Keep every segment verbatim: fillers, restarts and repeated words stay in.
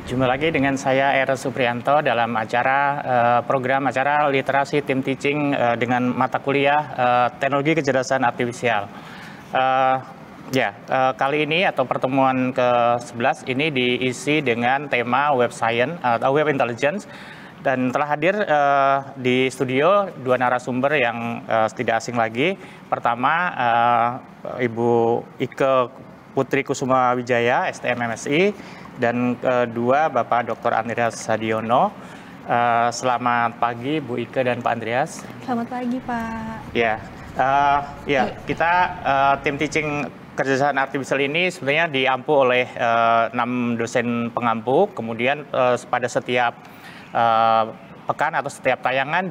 Jumpa lagi dengan saya Eros Supriyanto dalam acara uh, program acara literasi tim teaching uh, dengan mata kuliah uh, teknologi kecerdasan artifisial. Uh, ya, uh, kali ini atau pertemuan ke sebelas ini diisi dengan tema web science atau web intelligence, dan telah hadir uh, di studio dua narasumber yang uh, tidak asing lagi. Pertama, uh, Ibu Ike Putri Kusuma Wijaya, S T M M S I, dan kedua Bapak Doktor Andreas Sadiono. Uh, selamat pagi Bu Ike dan Pak Andreas. Selamat pagi Pak. Ya, uh, ya kita uh, tim teaching kecerdasan artifisial ini sebenarnya diampu oleh uh, enam dosen pengampu. Kemudian uh, pada setiap uh, pekan atau setiap tayangan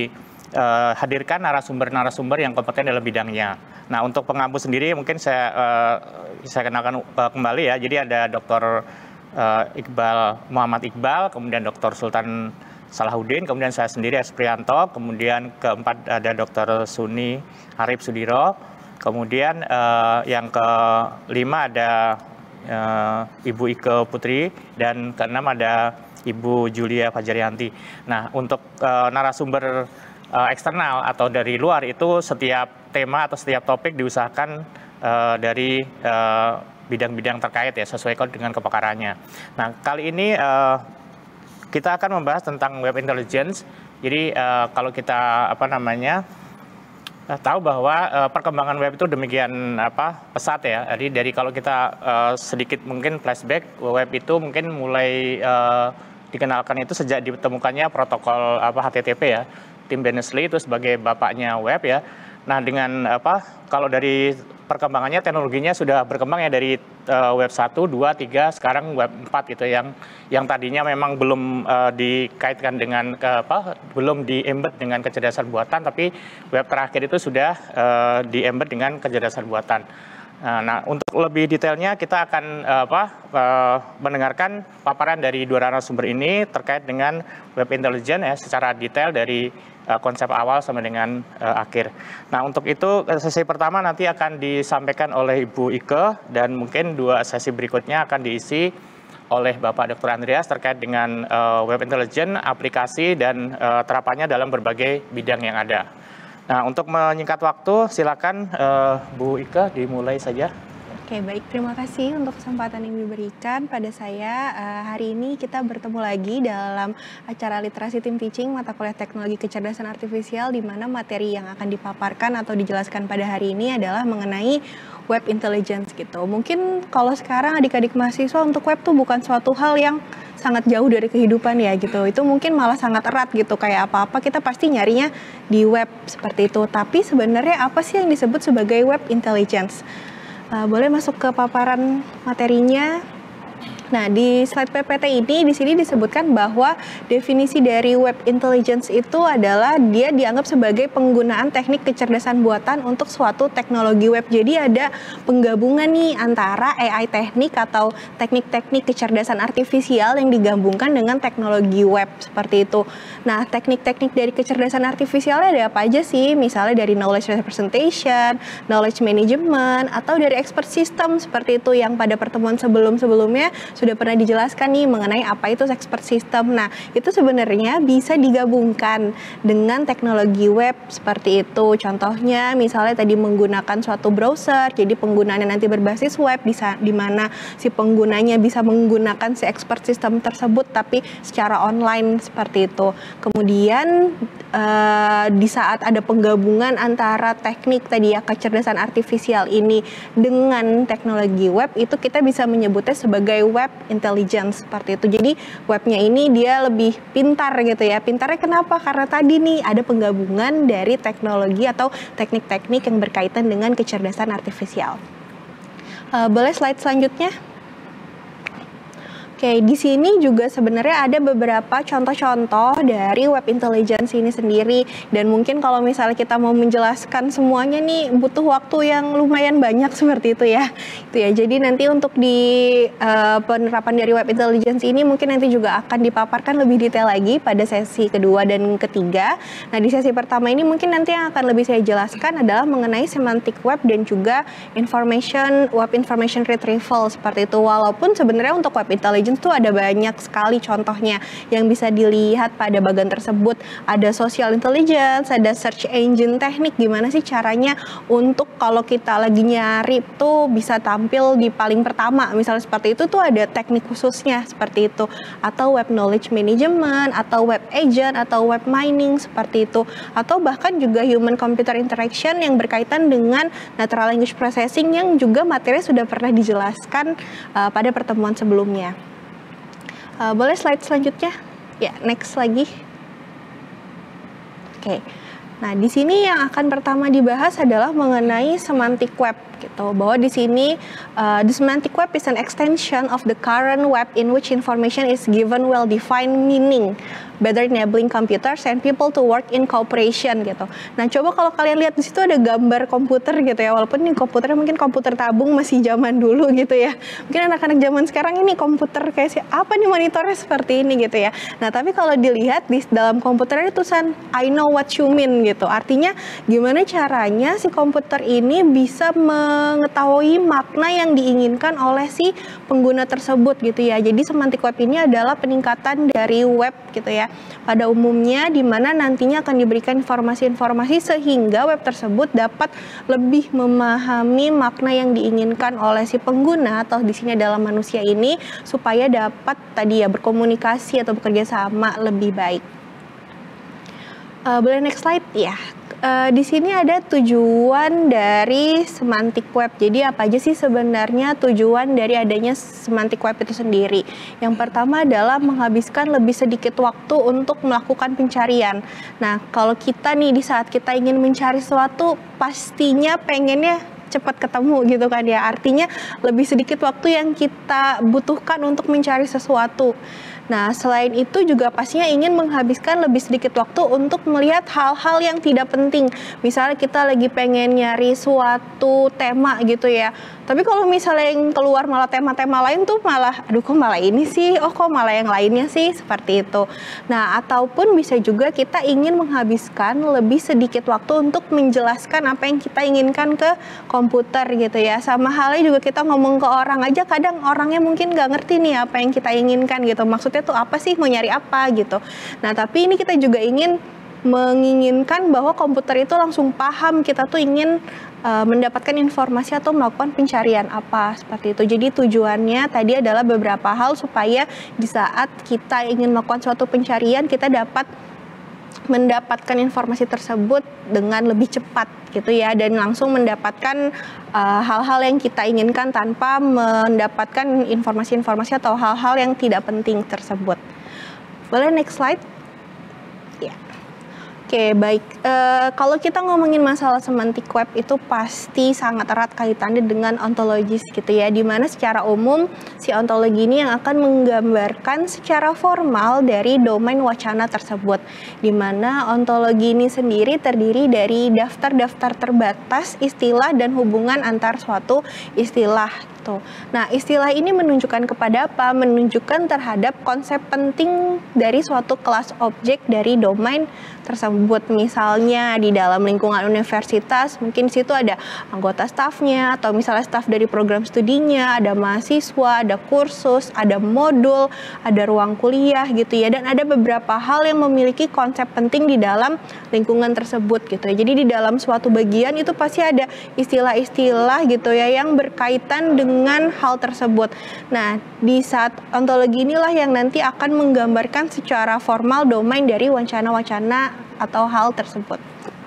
dihadirkan narasumber-narasumber yang kompeten dalam bidangnya. Nah, untuk pengampu sendiri mungkin saya uh, saya kenalkan uh, kembali ya. Jadi ada Doktor uh, Iqbal Muhammad Iqbal, kemudian Doktor Sultan Salahuddin, kemudian saya sendiri Esprianto, kemudian keempat ada Doktor Suni Arif Sudiro, kemudian uh, yang kelima ada uh, Ibu Ike Putri, dan keenam ada Ibu Julia Fajarianti. Nah, untuk uh, narasumber uh, eksternal atau dari luar itu setiap tema atau setiap topik diusahakan uh, dari bidang-bidang uh, terkait ya, sesuai dengan kepakarannya. Nah, kali ini uh, kita akan membahas tentang web intelligence. Jadi uh, kalau kita apa namanya uh, tahu bahwa uh, perkembangan web itu demikian apa pesat ya. Jadi dari kalau kita uh, sedikit mungkin flashback, web itu mungkin mulai uh, dikenalkan itu sejak ditemukannya protokol apa H T T P ya. Tim Berners-Lee itu sebagai bapaknya web ya. Nah, dengan apa kalau dari perkembangannya teknologinya sudah berkembang ya dari uh, web satu, dua, tiga, sekarang web empat gitu yang yang tadinya memang belum uh, dikaitkan dengan ke apa belum di-embed dengan kecerdasan buatan, tapi web terakhir itu sudah uh, di-embed dengan kecerdasan buatan. Nah, untuk lebih detailnya kita akan uh, apa uh, mendengarkan paparan dari dua narasumber ini terkait dengan web intelligence ya secara detail dari uh, konsep awal sampai dengan uh, akhir. Nah, untuk itu sesi pertama nanti akan disampaikan oleh Ibu Ike, dan mungkin dua sesi berikutnya akan diisi oleh Bapak Doktor Andreas terkait dengan uh, web intelligence, aplikasi dan uh, terapannya dalam berbagai bidang yang ada. Nah, untuk menyingkat waktu, silakan uh, Bu Ike dimulai saja. Oke, baik. Terima kasih untuk kesempatan yang diberikan pada saya. Uh, hari ini kita bertemu lagi dalam acara literasi tim teaching mata kuliah teknologi kecerdasan artifisial, di mana materi yang akan dipaparkan atau dijelaskan pada hari ini adalah mengenai web intelligence gitu. Mungkin kalau sekarang adik-adik mahasiswa untuk web tuh bukan suatu hal yang sangat jauh dari kehidupan ya gitu. Itu mungkin malah sangat erat gitu, kayak apa-apa kita pasti nyarinya di web seperti itu. Tapi sebenarnya apa sih yang disebut sebagai web intelligence? Uh, boleh masuk ke paparan materinya. Nah, di slide P P T ini di sini disebutkan bahwa definisi dari web intelligence itu adalah dia dianggap sebagai penggunaan teknik kecerdasan buatan untuk suatu teknologi web. Jadi ada penggabungan nih antara A I teknik atau teknik-teknik kecerdasan artifisial yang digabungkan dengan teknologi web seperti itu. Nah, teknik-teknik dari kecerdasan artifisialnya ada apa aja sih? Misalnya dari knowledge representation, knowledge management, atau dari expert system seperti itu yang pada pertemuan sebelum-sebelumnya sudah pernah dijelaskan nih mengenai apa itu expert system. Nah, itu sebenarnya bisa digabungkan dengan teknologi web seperti itu. Contohnya misalnya tadi menggunakan suatu browser, jadi penggunaannya nanti berbasis web, bisa di mana si penggunanya bisa menggunakan si expert system tersebut tapi secara online seperti itu. Kemudian uh, di saat ada penggabungan antara teknik tadi ya kecerdasan artifisial ini dengan teknologi web, itu kita bisa menyebutnya sebagai web intelligence seperti itu. Jadi webnya ini dia lebih pintar gitu ya. Pintarnya kenapa? Karena tadi nih ada penggabungan dari teknologi atau teknik-teknik yang berkaitan dengan kecerdasan artifisial. Uh, boleh slide selanjutnya? Oke, di sini juga sebenarnya ada beberapa contoh-contoh dari web intelligence ini sendiri, dan mungkin kalau misalnya kita mau menjelaskan semuanya nih butuh waktu yang lumayan banyak seperti itu ya. Itu ya. Jadi nanti untuk di uh, penerapan dari web intelligence ini mungkin nanti juga akan dipaparkan lebih detail lagi pada sesi kedua dan ketiga. Nah, di sesi pertama ini mungkin nanti yang akan lebih saya jelaskan adalah mengenai semantic web dan juga information web information retrieval seperti itu. Walaupun sebenarnya untuk web intelligence intelligence tuh ada banyak sekali contohnya yang bisa dilihat pada bagian tersebut. Ada social intelligence, ada search engine teknik, gimana sih caranya untuk kalau kita lagi nyari tuh bisa tampil di paling pertama, misalnya seperti itu tuh ada teknik khususnya seperti itu. Atau web knowledge management, atau web agent, atau web mining seperti itu. Atau bahkan juga human computer interaction yang berkaitan dengan natural language processing yang juga materi sudah pernah dijelaskan uh, pada pertemuan sebelumnya. Uh, boleh slide selanjutnya? Ya, next lagi. Oke. Okay. Nah, di sini yang akan pertama dibahas adalah mengenai semantic web gitu. Bahwa di sini uh, the semantic web is an extension of the current web in which information is given well-defined meaning, better enabling computers and people to work in cooperation gitu. Nah, coba kalau kalian lihat di situ ada gambar komputer gitu ya. Walaupun ini komputernya mungkin komputer tabung masih zaman dulu gitu ya. Mungkin anak-anak zaman sekarang ini komputer kayak si apa nih monitornya seperti ini gitu ya. Nah, tapi kalau dilihat di dalam komputernya tulisan I know what you mean gitu. Artinya gimana caranya si komputer ini bisa mengetahui makna yang diinginkan oleh si pengguna tersebut gitu ya. Jadi semantic web ini adalah peningkatan dari web gitu ya. Pada umumnya di mana nantinya akan diberikan informasi-informasi sehingga web tersebut dapat lebih memahami makna yang diinginkan oleh si pengguna atau di sini adalah manusia ini supaya dapat tadi ya berkomunikasi atau bekerja sama lebih baik. Uh, boleh next slide ya. Uh, di sini ada tujuan dari semantic web. Jadi apa aja sih sebenarnya tujuan dari adanya semantic web itu sendiri? Yang pertama adalah menghabiskan lebih sedikit waktu untuk melakukan pencarian. Nah, kalau kita nih di saat kita ingin mencari sesuatu, pastinya pengennya cepat ketemu gitu kan ya. Artinya lebih sedikit waktu yang kita butuhkan untuk mencari sesuatu. Nah, selain itu juga pastinya ingin menghabiskan lebih sedikit waktu untuk melihat hal-hal yang tidak penting. Misalnya kita lagi pengen nyari suatu tema gitu ya. Tapi kalau misalnya yang keluar malah tema-tema lain tuh malah, aduh kok malah ini sih, oh kok malah yang lainnya sih, seperti itu. Nah, ataupun bisa juga kita ingin menghabiskan lebih sedikit waktu untuk menjelaskan apa yang kita inginkan ke komputer gitu ya. Sama halnya juga kita ngomong ke orang aja, kadang orangnya mungkin nggak ngerti nih apa yang kita inginkan gitu. Maksudnya tuh apa sih, mau nyari apa gitu. Nah, tapi ini kita juga ingin menginginkan bahwa komputer itu langsung paham kita tuh ingin uh, mendapatkan informasi atau melakukan pencarian apa seperti itu. Jadi tujuannya tadi adalah beberapa hal supaya di saat kita ingin melakukan suatu pencarian kita dapat mendapatkan informasi tersebut dengan lebih cepat gitu ya, dan langsung mendapatkan hal-hal uh, yang kita inginkan tanpa mendapatkan informasi-informasi atau hal-hal yang tidak penting tersebut. Boleh next slide? Ya. Oke, baik. Uh, kalau kita ngomongin masalah semantic web itu pasti sangat erat kaitannya dengan ontologis gitu ya, dimana secara umum si ontologi ini yang akan menggambarkan secara formal dari domain wacana tersebut, dimana ontologi ini sendiri terdiri dari daftar-daftar terbatas istilah dan hubungan antar suatu istilah. Nah, istilah ini menunjukkan kepada apa? Menunjukkan terhadap konsep penting dari suatu kelas objek dari domain tersebut. Misalnya di dalam lingkungan universitas, mungkin di situ ada anggota stafnya, atau misalnya staf dari program studinya, ada mahasiswa, ada kursus, ada modul, ada ruang kuliah gitu ya. Dan ada beberapa hal yang memiliki konsep penting di dalam lingkungan tersebut gitu ya. Jadi di dalam suatu bagian itu pasti ada istilah-istilah gitu ya yang berkaitan dengan dengan hal tersebut. Nah, di saat ontologi inilah yang nanti akan menggambarkan secara formal domain dari wacana-wacana atau hal tersebut.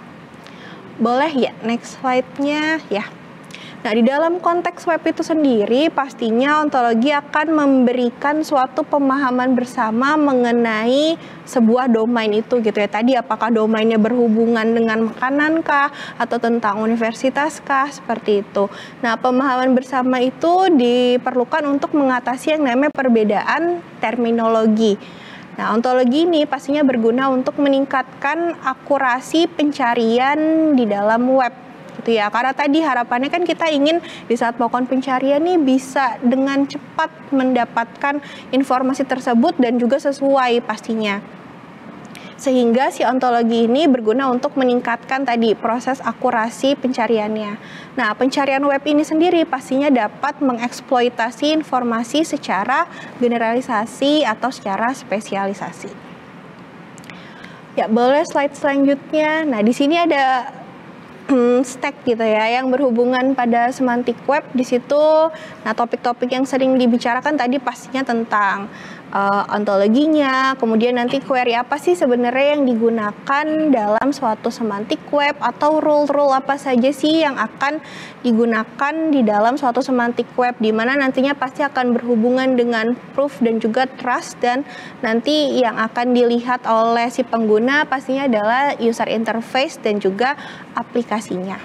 Boleh ya, next slide-nya ya. Nah, di dalam konteks web itu sendiri, pastinya ontologi akan memberikan suatu pemahaman bersama mengenai sebuah domain itu gitu ya. Tadi apakah domainnya berhubungan dengan makanan kah, atau tentang universitas kah, seperti itu. Nah, pemahaman bersama itu diperlukan untuk mengatasi yang namanya perbedaan terminologi. Nah, ontologi ini pastinya berguna untuk meningkatkan akurasi pencarian di dalam web. Gitu ya, karena tadi harapannya kan kita ingin di saat melakukan pencarian nih bisa dengan cepat mendapatkan informasi tersebut dan juga sesuai pastinya. Sehingga si ontologi ini berguna untuk meningkatkan tadi proses akurasi pencariannya. Nah, pencarian web ini sendiri pastinya dapat mengeksploitasi informasi secara generalisasi atau secara spesialisasi. Ya, boleh slide selanjutnya. Nah, di sini ada hmm, stack gitu ya, yang berhubungan pada semantik web di situ. Nah, topik-topik yang sering dibicarakan tadi pastinya tentang uh, ontologinya, kemudian nanti query apa sih sebenarnya yang digunakan dalam suatu semantik web, atau rule-rule apa saja sih yang akan digunakan di dalam suatu semantik web, di mana nantinya pasti akan berhubungan dengan proof dan juga trust, dan nanti yang akan dilihat oleh si pengguna pastinya adalah user interface dan juga aplikasinya.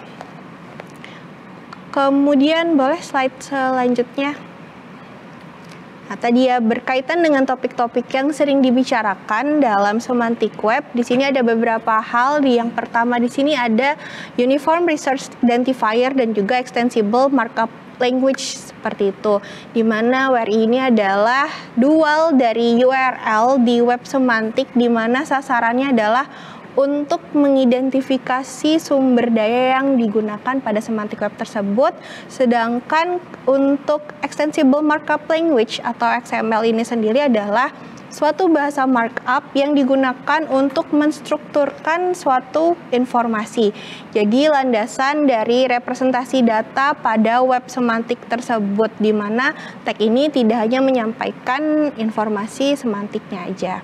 Kemudian boleh slide selanjutnya. Nah, tadi ya berkaitan dengan topik-topik yang sering dibicarakan dalam semantik web. Di sini ada beberapa hal. Yang pertama di sini ada Uniform Resource Identifier dan juga Extensible Markup Language seperti itu. Di mana W R I ini adalah dual dari U R L di web semantik, di mana sasarannya adalah untuk mengidentifikasi sumber daya yang digunakan pada semantik web tersebut. Sedangkan untuk Extensible Markup Language atau X M L ini sendiri adalah suatu bahasa markup yang digunakan untuk menstrukturkan suatu informasi. Jadi landasan dari representasi data pada web semantik tersebut, di mana tag ini tidak hanya menyampaikan informasi semantiknya aja.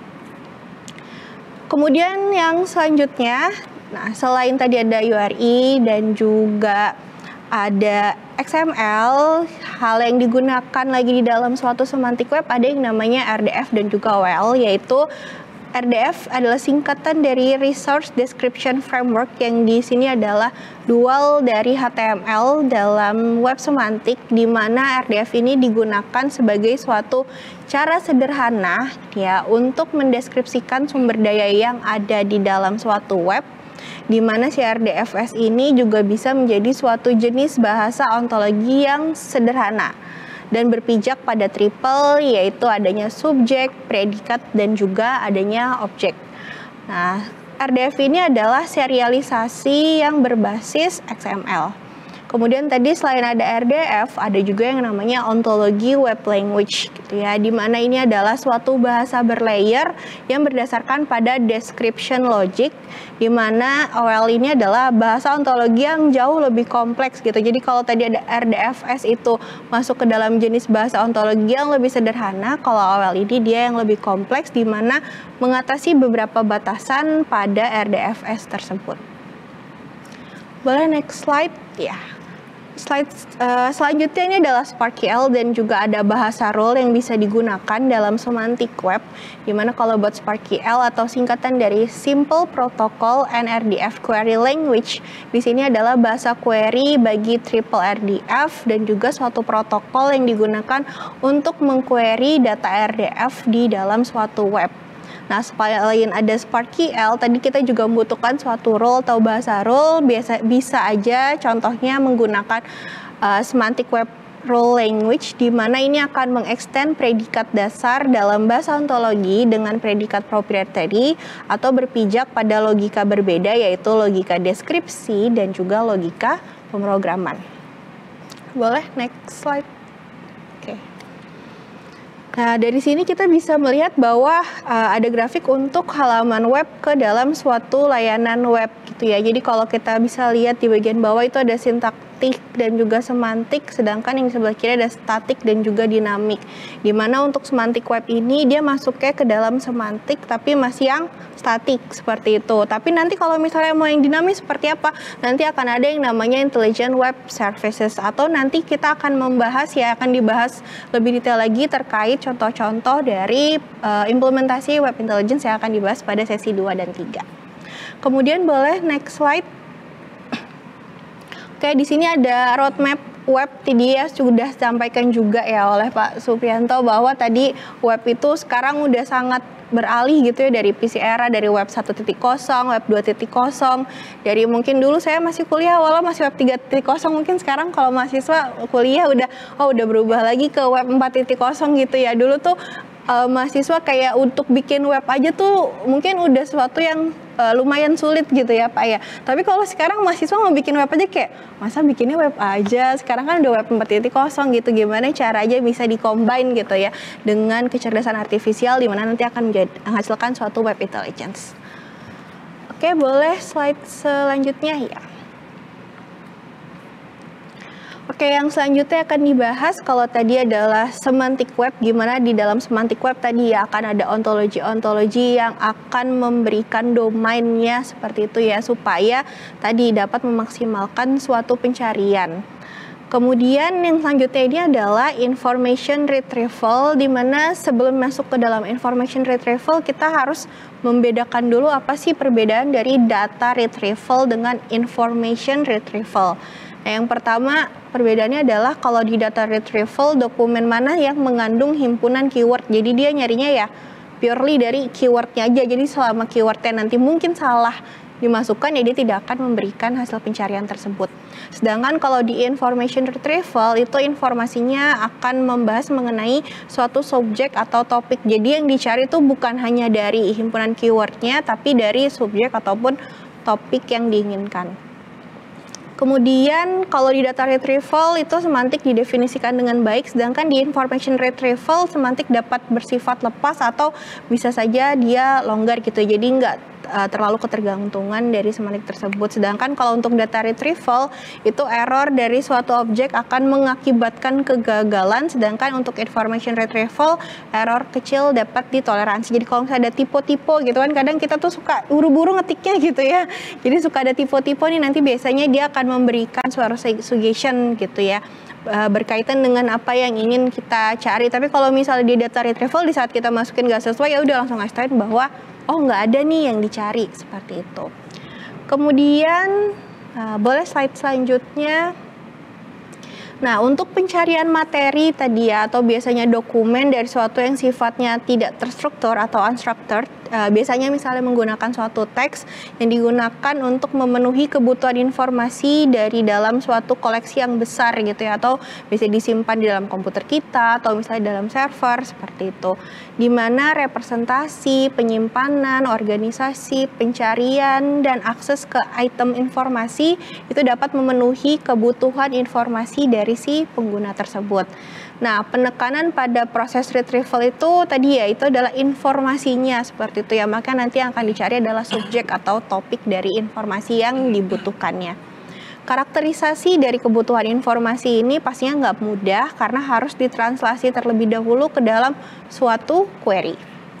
Kemudian yang selanjutnya, nah selain tadi ada U R I dan juga ada X M L, hal yang digunakan lagi di dalam suatu semantik web ada yang namanya R D F dan juga O L, yaitu R D F adalah singkatan dari Resource Description Framework, yang di sini adalah dual dari H T M L dalam web semantik, di mana R D F ini digunakan sebagai suatu cara sederhana ya untuk mendeskripsikan sumber daya yang ada di dalam suatu web, di mana si R D F S ini juga bisa menjadi suatu jenis bahasa ontologi yang sederhana dan berpijak pada triple, yaitu adanya subjek, predikat, dan juga adanya objek. Nah, R D F ini adalah serialisasi yang berbasis X M L. Kemudian tadi selain ada R D F, ada juga yang namanya ontologi web language gitu ya, di mana ini adalah suatu bahasa berlayer yang berdasarkan pada description logic, di mana O L ini adalah bahasa ontologi yang jauh lebih kompleks gitu. Jadi kalau tadi ada R D F S itu masuk ke dalam jenis bahasa ontologi yang lebih sederhana, kalau O L ini dia yang lebih kompleks, di mana mengatasi beberapa batasan pada R D F S tersebut. Boleh next slide ya. Slide uh, selanjutnya ini adalah SparkQL, dan juga ada bahasa rule yang bisa digunakan dalam semantik web, dimana kalau buat SparkQL atau singkatan dari Simple Protocol and R D F Query Language, di sini adalah bahasa query bagi triple R D F dan juga suatu protokol yang digunakan untuk mengquery data R D F di dalam suatu web. Nah, selain ada SparkQL, tadi kita juga membutuhkan suatu rule atau bahasa rule. Biasa bisa aja contohnya menggunakan uh, semantic web rule language, di mana ini akan mengextend predikat dasar dalam bahasa ontologi dengan predikat proprietary atau berpijak pada logika berbeda, yaitu logika deskripsi dan juga logika pemrograman. Boleh next slide. Oke. Okay. Nah, dari sini kita bisa melihat bahwa uh, ada grafik untuk halaman web ke dalam suatu layanan web gitu ya. Jadi kalau kita bisa lihat di bagian bawah itu ada sintaktik dan juga semantik, sedangkan yang di sebelah kiri ada statik dan juga dinamik. Dimana untuk semantik web ini dia masuknya ke dalam semantik tapi masih yang statik seperti itu. Tapi nanti kalau misalnya mau yang dinamis seperti apa, nanti akan ada yang namanya Intelligent Web Services, atau nanti kita akan membahas ya, akan dibahas lebih detail lagi terkait contoh-contoh dari uh, implementasi web intelligence yang akan dibahas pada sesi dua dan tiga. Kemudian boleh next slide. Oke, di sini ada roadmap web. Tadi ya sudah disampaikan juga ya oleh Pak Suprianto bahwa tadi web itu sekarang udah sangat beralih gitu ya, dari P C era, dari web satu titik nol, web dua titik nol, dari mungkin dulu saya masih kuliah walau masih web tiga titik nol, mungkin sekarang kalau mahasiswa kuliah udah oh udah berubah lagi ke web empat titik nol gitu ya. Dulu tuh uh, mahasiswa kayak untuk bikin web aja tuh mungkin udah sesuatu yang uh, lumayan sulit gitu ya Pak ya. Tapi kalau sekarang mahasiswa mau bikin web aja kayak, masa bikinnya web aja? Sekarang kan udah web empat titik nol gitu, gimana caranya bisa di-combine gitu ya dengan kecerdasan artifisial di mana nanti akan menjadi, menghasilkan suatu web intelligence. Oke, boleh slide selanjutnya ya. Oke, yang selanjutnya akan dibahas kalau tadi adalah semantic web, gimana di dalam semantic web tadi ya akan ada ontologi-ontologi yang akan memberikan domainnya seperti itu ya, supaya tadi dapat memaksimalkan suatu pencarian. Kemudian yang selanjutnya ini adalah information retrieval, di mana sebelum masuk ke dalam information retrieval kita harus membedakan dulu apa sih perbedaan dari data retrieval dengan information retrieval. Nah, yang pertama perbedaannya adalah kalau di data retrieval dokumen mana yang mengandung himpunan keyword. Jadi dia nyarinya ya purely dari keywordnya aja. Jadi selama keywordnya nanti mungkin salah dimasukkan, ya dia tidak akan memberikan hasil pencarian tersebut. Sedangkan kalau di information retrieval itu informasinya akan membahas mengenai suatu subjek atau topik. Jadi yang dicari itu bukan hanya dari himpunan keywordnya, tapi dari subjek ataupun topik yang diinginkan. Kemudian kalau di data retrieval itu semantik didefinisikan dengan baik, sedangkan di information retrieval semantik dapat bersifat lepas atau bisa saja dia longgar gitu. Jadi nggak uh, terlalu ketergantungan dari semantik tersebut. Sedangkan kalau untuk data retrieval itu error dari suatu objek akan mengakibatkan kegagalan, sedangkan untuk information retrieval error kecil dapat ditoleransi. Jadi kalau misalnya ada tipe-tipe gitu kan, kadang kita tuh suka buru-buru ngetiknya gitu ya. Jadi suka ada tipe-tipe nih, nanti biasanya dia akan memberikan suara suggestion gitu ya, berkaitan dengan apa yang ingin kita cari. Tapi kalau misalnya di data retrieval di saat kita masukin nggak sesuai, ya udah langsung ngasih tahu bahwa oh nggak ada nih yang dicari, seperti itu. Kemudian uh, boleh slide selanjutnya. Nah, untuk pencarian materi tadi ya, atau biasanya dokumen dari suatu yang sifatnya tidak terstruktur atau unstructured, uh, biasanya misalnya menggunakan suatu teks yang digunakan untuk memenuhi kebutuhan informasi dari dalam suatu koleksi yang besar gitu ya, atau bisa disimpan di dalam komputer kita atau misalnya dalam server seperti itu, di mana representasi, penyimpanan, organisasi, pencarian, dan akses ke item informasi itu dapat memenuhi kebutuhan informasi dari si pengguna tersebut. Nah, penekanan pada proses retrieval itu tadi ya, itu adalah informasinya seperti itu ya, maka nanti yang akan dicari adalah subjek atau topik dari informasi yang dibutuhkannya. Karakterisasi dari kebutuhan informasi ini pastinya nggak mudah karena harus ditranslasi terlebih dahulu ke dalam suatu query.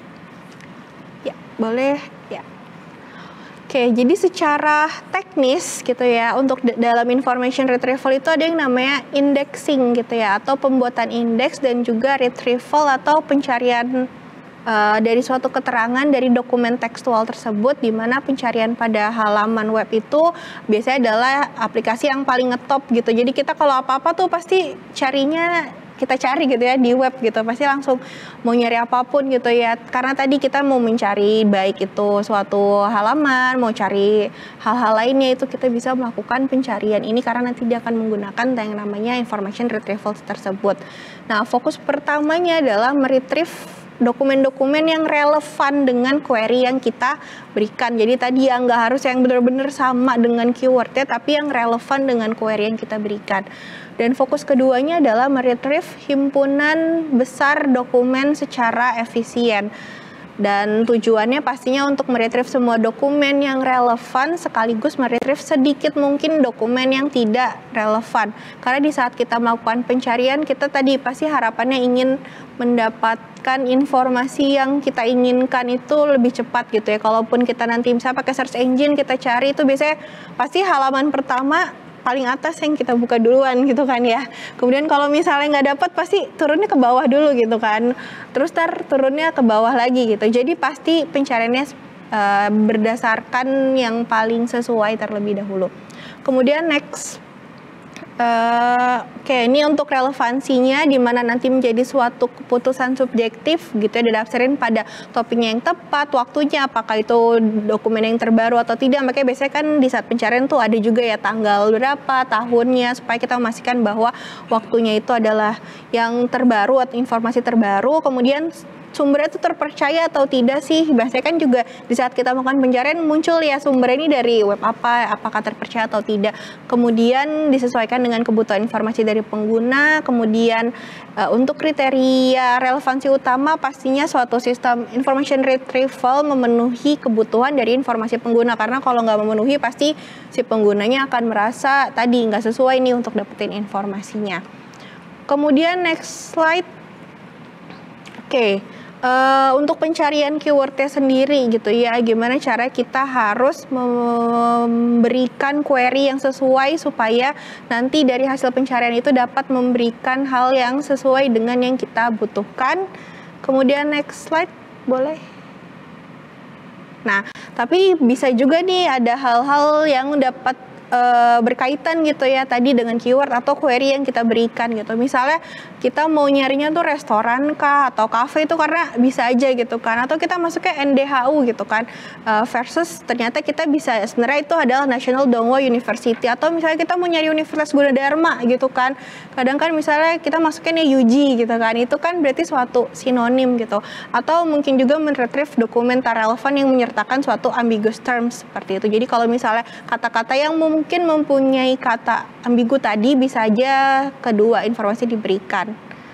Ya, boleh ya. Oke, jadi secara teknis gitu ya, untuk dalam information retrieval itu ada yang namanya indexing gitu ya, atau pembuatan indeks, dan juga retrieval atau pencarian uh, dari suatu keterangan dari dokumen tekstual tersebut, di mana pencarian pada halaman web itu biasanya adalah aplikasi yang paling ngetop gitu. Jadi kita kalau apa-apa tuh pasti carinya kita cari gitu ya di web gitu, pasti langsung mau nyari apapun gitu ya, karena tadi kita mau mencari baik itu suatu halaman, mau cari hal-hal lainnya, itu kita bisa melakukan pencarian ini karena nanti dia akan menggunakan yang namanya information retrieval tersebut. Nah, fokus pertamanya adalah meretrieve dokumen-dokumen yang relevan dengan query yang kita berikan. Jadi tadi yang nggak harus yang benar-benar sama dengan keywordnya, tapi yang relevan dengan query yang kita berikan. Dan fokus keduanya adalah meretrieve himpunan besar dokumen secara efisien. Dan tujuannya pastinya untuk meretrieve semua dokumen yang relevan, sekaligus meretrieve sedikit mungkin dokumen yang tidak relevan. Karena di saat kita melakukan pencarian, kita tadi pasti harapannya ingin mendapatkan informasi yang kita inginkan itu lebih cepat gitu ya. Kalaupun kita nanti misalnya pakai search engine, kita cari itu biasanya pasti halaman pertama paling atas yang kita buka duluan gitu kan ya. Kemudian kalau misalnya nggak dapat, pasti turunnya ke bawah dulu gitu kan. Terus tar turunnya ke bawah lagi gitu. Jadi pasti pencariannya uh, berdasarkan yang paling sesuai terlebih dahulu. Kemudian next. Uh, Oke, okay, ini untuk relevansinya, di mana nanti menjadi suatu keputusan subjektif gitu ya, didasarkan pada topiknya yang tepat, waktunya, apakah itu dokumen yang terbaru atau tidak. Makanya biasanya kan di saat pencarian tuh ada juga ya tanggal berapa, tahunnya, supaya kita memastikan bahwa waktunya itu adalah yang terbaru atau informasi terbaru. Kemudian sumbernya itu terpercaya atau tidak sih. Biasanya kan juga di saat kita melakukan pencarian muncul ya sumber ini dari web apa, apakah terpercaya atau tidak. Kemudian disesuaikan dengan kebutuhan informasi dari pengguna. Kemudian uh, untuk kriteria relevansi utama pastinya suatu sistem information retrieval memenuhi kebutuhan dari informasi pengguna. Karena kalau nggak memenuhi pasti si penggunanya akan merasa tadi nggak sesuai nih untuk dapetin informasinya. Kemudian next slide. Oke, okay. uh, untuk pencarian keywordnya sendiri gitu ya, gimana cara kita harus memberikan query yang sesuai supaya nanti dari hasil pencarian itu dapat memberikan hal yang sesuai dengan yang kita butuhkan. Kemudian next slide, boleh? Nah, tapi bisa juga nih ada hal-hal yang dapat Uh, berkaitan gitu ya tadi dengan keyword atau query yang kita berikan gitu. Misalnya kita mau nyarinya tuh restoran kah atau cafe itu karena bisa aja gitu kan, atau kita masuknya N D H U gitu kan, uh, versus ternyata kita bisa sebenarnya itu adalah National Dongwo University, atau misalnya kita mau nyari Universitas Gunadarma gitu kan, kadang kan misalnya kita masuknya U G gitu kan, itu kan berarti suatu sinonim gitu. Atau mungkin juga men-retrieve dokumen tak relevan yang menyertakan suatu ambiguous terms seperti itu. Jadi kalau misalnya kata-kata yang mungkin mempunyai kata ambigu tadi bisa aja kedua informasi diberikan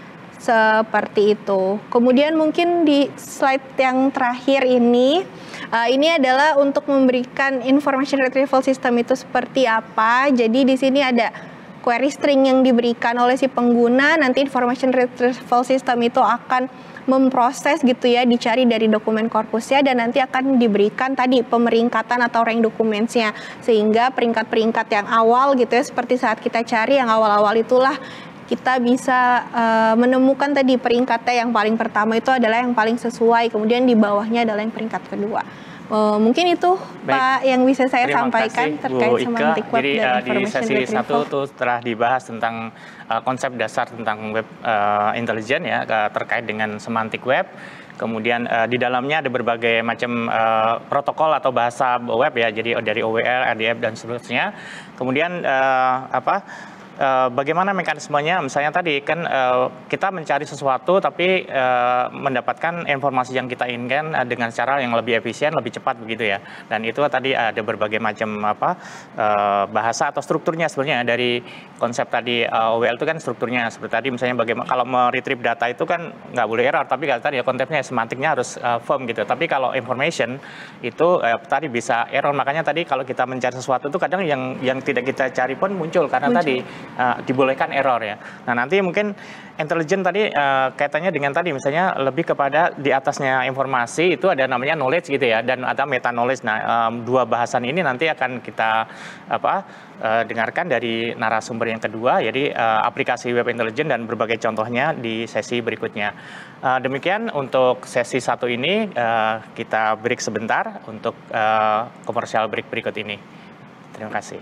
seperti itu. Kemudian mungkin di slide yang terakhir ini uh, ini adalah untuk memberikan information retrieval system itu seperti apa. Jadi di sini ada query string yang diberikan oleh si pengguna, nanti information retrieval system itu akan memproses gitu ya, dicari dari dokumen korpusnya dan nanti akan diberikan tadi pemeringkatan atau rank dokumennya, sehingga peringkat-peringkat yang awal gitu ya, seperti saat kita cari yang awal-awal itulah kita bisa uh, menemukan tadi peringkatnya yang paling pertama itu adalah yang paling sesuai, kemudian di bawahnya adalah yang peringkat kedua. Uh, mungkin itu Baik. Pak yang bisa saya Terima sampaikan kasih, terkait Bu Ika. semantik web Jadi, dan uh, information di sesi retrieval. satu tuh telah dibahas tentang uh, konsep dasar tentang web uh, intelligence ya, uh, terkait dengan semantik web. Kemudian uh, di dalamnya ada berbagai macam uh, protokol atau bahasa web ya, jadi dari O W L, R D F dan seterusnya. Kemudian uh, apa? Uh, bagaimana mekanismenya? Misalnya tadi kan uh, kita mencari sesuatu tapi uh, mendapatkan informasi yang kita inginkan uh, dengan cara yang lebih efisien, lebih cepat begitu ya. Dan itu tadi ada berbagai macam apa uh, bahasa atau strukturnya sebenarnya dari konsep tadi uh, O W L itu kan strukturnya seperti tadi misalnya bagaimana kalau meretrieve data itu kan nggak boleh error, tapi kalau tadi ya konsepnya semantiknya harus uh, firm gitu. Tapi kalau information itu uh, tadi bisa error, makanya tadi kalau kita mencari sesuatu itu kadang yang yang tidak kita cari pun muncul karena muncul. tadi Uh, dibolehkan error ya. Nah nanti mungkin intelijen tadi uh, kaitannya dengan tadi misalnya lebih kepada di atasnya informasi itu ada namanya knowledge gitu ya, dan ada meta knowledge. Nah um, dua bahasan ini nanti akan kita apa uh, dengarkan dari narasumber yang kedua, jadi uh, aplikasi web intelijen dan berbagai contohnya di sesi berikutnya. Uh, demikian untuk sesi satu ini, uh, kita break sebentar untuk uh, komersial break berikut ini. Terima kasih.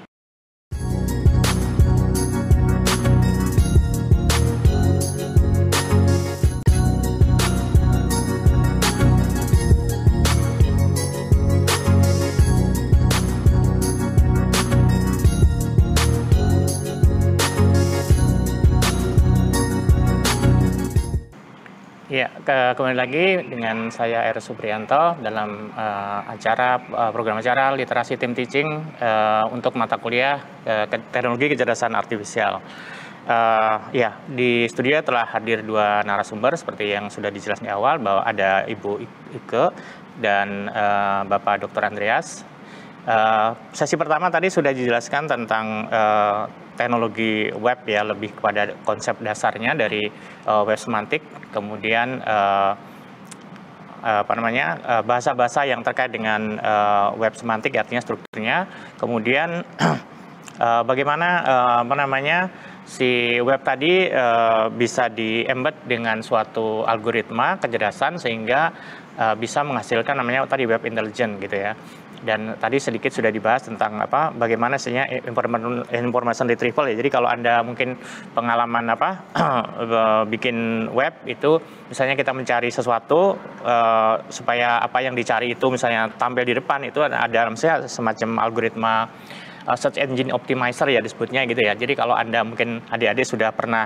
Ya, ke, kembali lagi dengan saya R. Supriyanto dalam uh, acara uh, program acara literasi team teaching uh, untuk mata kuliah uh, teknologi kecerdasan artifisial. Uh, ya, di studio telah hadir dua narasumber seperti yang sudah dijelaskan di awal, bahwa ada Ibu Ike dan uh, Bapak Doktor Andreas. Uh, sesi pertama tadi sudah dijelaskan tentang uh, teknologi web ya, lebih kepada konsep dasarnya dari uh, web semantik, kemudian uh, uh, apa namanya bahasa-bahasa uh, yang terkait dengan uh, web semantik, artinya strukturnya, kemudian uh, bagaimana uh, apa namanya si web tadi uh, bisa di-embed dengan suatu algoritma kecerdasan sehingga uh, bisa menghasilkan namanya tadi web intelligence gitu ya. Dan tadi sedikit sudah dibahas tentang apa bagaimana sebenarnya information retrieval ya. Jadi kalau Anda mungkin pengalaman apa bikin web itu, misalnya kita mencari sesuatu uh, supaya apa yang dicari itu misalnya tampil di depan, itu ada, ada misalnya semacam algoritma uh, search engine optimizer ya disebutnya gitu ya. Jadi kalau Anda mungkin adik-adik sudah pernah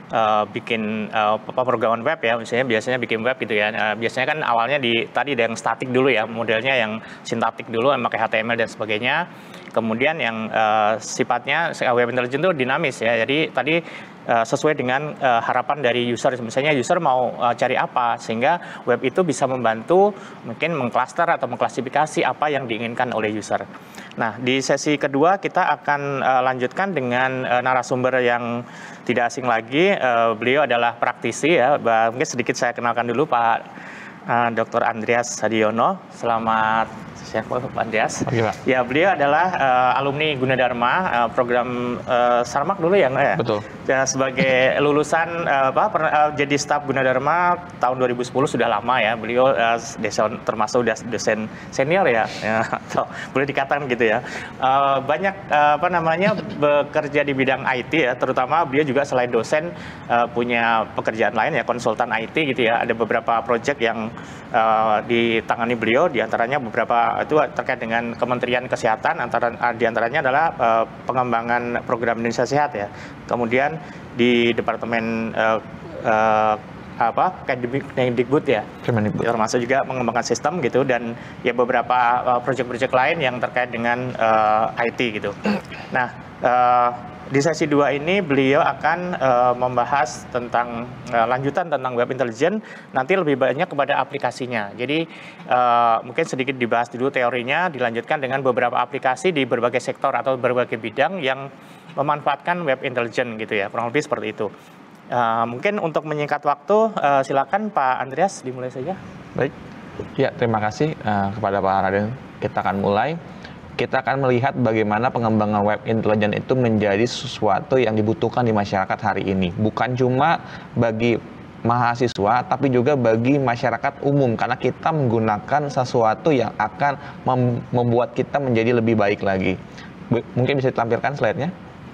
uh, bikin uh, pemrograman web ya, misalnya biasanya bikin web gitu ya. Uh, biasanya kan awalnya di tadi ada yang statik dulu ya, modelnya yang sintaktik dulu, pakai H T M L dan sebagainya. Kemudian yang uh, sifatnya web intelligence itu dinamis ya. Jadi tadi uh, sesuai dengan uh, harapan dari user. Misalnya user mau uh, cari apa, sehingga web itu bisa membantu mungkin mengklaster atau mengklasifikasi apa yang diinginkan oleh user. Nah, di sesi kedua kita akan uh, lanjutkan dengan uh, narasumber yang tidak asing lagi. Uh, beliau adalah praktisi ya. Mungkin sedikit saya kenalkan dulu Pak uh, doktor Andreas Hadiono. Selamat siang Pak Andreas. Oke, Pak. Ya, beliau adalah uh, alumni Gunadarma, uh, program uh, Sarmak dulu ya, ya? Betul. Ya, sebagai lulusan uh, apa pernah uh, jadi staf Gunadarma tahun dua ribu sepuluh, sudah lama ya. Beliau uh, desain, termasuk dosen senior ya, ya atau boleh dikatakan gitu ya. Uh, banyak uh, apa namanya bekerja di bidang I T ya, terutama beliau juga selain dosen uh, punya pekerjaan lain ya, konsultan I T gitu ya. Ada beberapa proyek yang uh, ditangani beliau, diantaranya beberapa itu terkait dengan Kementerian Kesehatan, antara diantaranya adalah uh, pengembangan program Indonesia Sehat ya. Kemudian di Departemen uh, uh, apa Kemendikbud ya, Kemendikbud. termasuk juga mengembangkan sistem gitu, dan ya beberapa uh, proyek-proyek lain yang terkait dengan uh, I T gitu. Nah, uh, di sesi dua ini beliau akan uh, membahas tentang uh, lanjutan tentang web intelligence, nanti lebih banyak kepada aplikasinya. Jadi uh, mungkin sedikit dibahas dulu teorinya, dilanjutkan dengan beberapa aplikasi di berbagai sektor atau berbagai bidang yang memanfaatkan web intelligence gitu ya, kurang lebih seperti itu. Uh, mungkin untuk menyingkat waktu, uh, silakan Pak Andreas, dimulai saja. Baik, ya terima kasih uh, kepada Pak Raden. Kita akan mulai. Kita akan melihat bagaimana pengembangan web intelligence itu menjadi sesuatu yang dibutuhkan di masyarakat hari ini. Bukan cuma bagi mahasiswa, tapi juga bagi masyarakat umum. Karena kita menggunakan sesuatu yang akan mem membuat kita menjadi lebih baik lagi. B mungkin bisa ditampilkan slide-nya.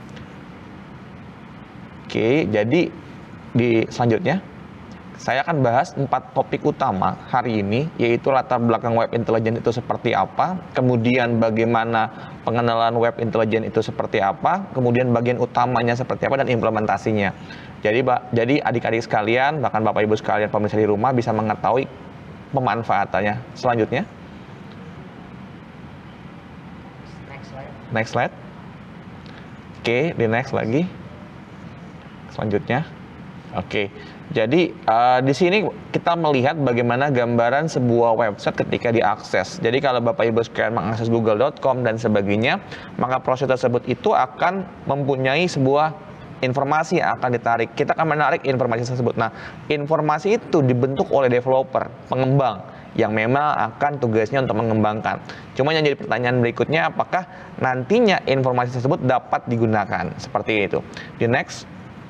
Oke, jadi di selanjutnya saya akan bahas empat topik utama hari ini, yaitu latar belakang web intelligence itu seperti apa, kemudian bagaimana pengenalan web intelligence itu seperti apa, kemudian bagian utamanya seperti apa, dan implementasinya. Jadi, jadi adik-adik sekalian, bahkan Bapak Ibu sekalian pemirsa di rumah bisa mengetahui pemanfaatannya. Selanjutnya. Next slide. Next slide. Oke, di next lagi. Selanjutnya. Oke. Jadi uh, di sini kita melihat bagaimana gambaran sebuah website ketika diakses. Jadi kalau Bapak Ibu sekalian mengakses google dot com dan sebagainya, maka proses tersebut itu akan mempunyai sebuah informasi yang akan ditarik. Kita akan menarik informasi tersebut. Nah, informasi itu dibentuk oleh developer, pengembang, yang memang akan tugasnya untuk mengembangkan. Cuma yang jadi pertanyaan berikutnya, apakah nantinya informasi tersebut dapat digunakan? Seperti itu. Di next.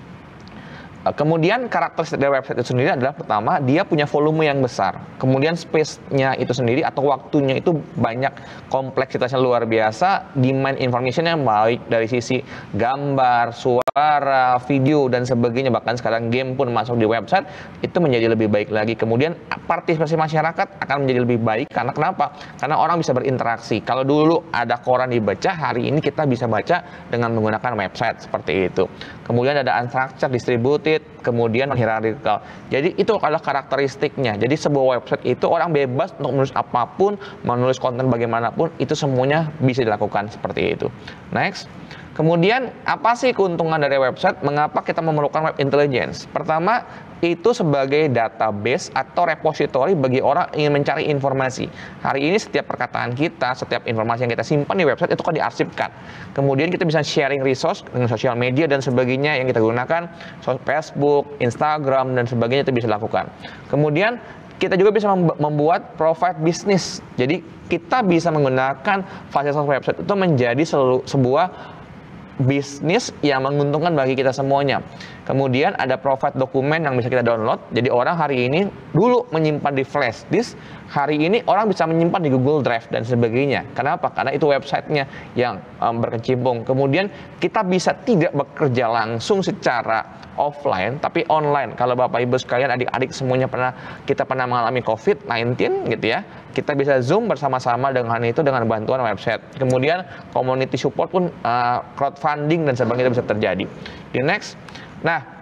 Kemudian karakteristik dari website itu sendiri adalah pertama, dia punya volume yang besar. Kemudian space-nya itu sendiri atau waktunya itu banyak, kompleksitasnya luar biasa, demand information yang baik dari sisi gambar, suara, video, dan sebagainya. Bahkan sekarang game pun masuk di website, itu menjadi lebih baik lagi. Kemudian partisipasi masyarakat akan menjadi lebih baik, karena kenapa? Karena orang bisa berinteraksi. Kalau dulu ada koran dibaca, hari ini kita bisa baca dengan menggunakan website, seperti itu. Kemudian ada unstructured, distributed, kemudian hierarchical. Jadi itu adalah karakteristiknya. Jadi sebuah website itu orang bebas untuk menulis apapun, menulis konten bagaimanapun, itu semuanya bisa dilakukan seperti itu. Next. Kemudian apa sih keuntungan dari website? Mengapa kita memerlukan web intelligence? Pertama, itu sebagai database atau repository bagi orang yang ingin mencari informasi. Hari ini setiap perkataan kita, setiap informasi yang kita simpan di website itu kan diarsipkan. Kemudian kita bisa sharing resource dengan sosial media dan sebagainya yang kita gunakan, Facebook, Instagram, dan sebagainya itu bisa dilakukan. Kemudian kita juga bisa membuat profile bisnis. Jadi kita bisa menggunakan fasilitas website itu menjadi sebuah bisnis yang menguntungkan bagi kita semuanya. Kemudian ada profile dokumen yang bisa kita download. Jadi orang hari ini dulu menyimpan di flash disk, hari ini orang bisa menyimpan di Google Drive dan sebagainya. Kenapa? Karena itu websitenya yang um, berkecimpung. Kemudian kita bisa tidak bekerja langsung secara offline, tapi online. Kalau Bapak Ibu sekalian, adik-adik semuanya pernah kita pernah mengalami covid sembilan belas gitu ya. Kita bisa Zoom bersama-sama dengan itu dengan bantuan website. Kemudian community support pun uh, crowdfunding dan sebagainya bisa terjadi. Di next. Nah,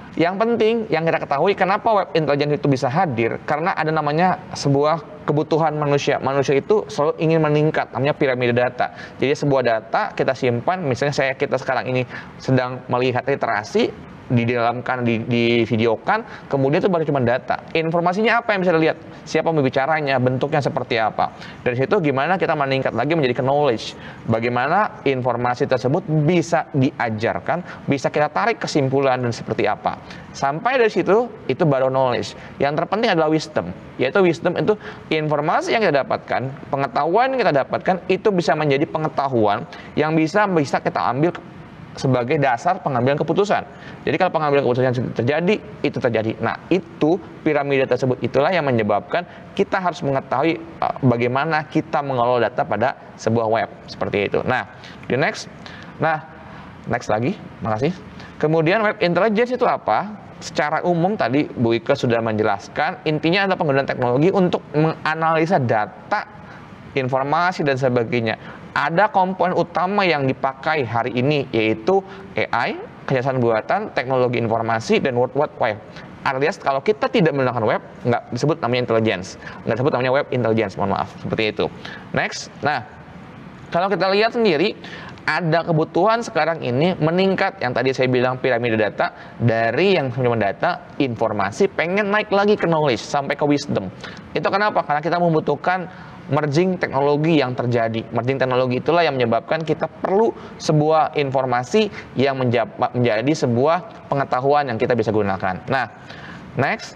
Yang penting yang kita ketahui kenapa web intelligence itu bisa hadir, karena ada namanya sebuah kebutuhan manusia. Manusia itu selalu ingin meningkat, namanya piramida data. Jadi sebuah data kita simpan, misalnya saya kita sekarang ini sedang melihat literasi, didalamkan, di, di videokan, kemudian itu baru cuma data. Informasinya apa yang bisa dilihat? Siapa pembicaranya, bentuknya seperti apa. Dari situ gimana kita meningkat lagi menjadi knowledge. Bagaimana informasi tersebut bisa diajarkan, bisa kita tarik kesimpulan dan seperti apa. Sampai dari situ, itu baru knowledge. Yang terpenting adalah wisdom. Yaitu wisdom itu informasi yang kita dapatkan, pengetahuan yang kita dapatkan, itu bisa menjadi pengetahuan yang bisa bisa kita ambil sebagai dasar pengambilan keputusan. Jadi kalau pengambilan keputusan terjadi, itu terjadi. Nah, itu piramida tersebut itulah yang menyebabkan kita harus mengetahui uh, bagaimana kita mengelola data pada sebuah web seperti itu. Nah, di next. Nah, next lagi. Makasih. Kemudian web intelligence itu apa? Secara umum tadi Bu Ika sudah menjelaskan, intinya adalah penggunaan teknologi untuk menganalisa data, informasi dan sebagainya. Ada komponen utama yang dipakai hari ini, yaitu A I, kecerdasan buatan, teknologi informasi, dan World Wide Web. Artinya kalau kita tidak menggunakan web, nggak disebut namanya intelligence, nggak disebut namanya web intelligence, mohon maaf, seperti itu. Next, nah kalau kita lihat sendiri, ada kebutuhan sekarang ini meningkat, yang tadi saya bilang piramida data, dari yang cuma data, informasi, pengen naik lagi ke knowledge, sampai ke wisdom. Itu kenapa? Karena kita membutuhkan merging teknologi yang terjadi. Merging teknologi itulah yang menyebabkan kita perlu sebuah informasi yang menjadi sebuah pengetahuan yang kita bisa gunakan. Nah, next,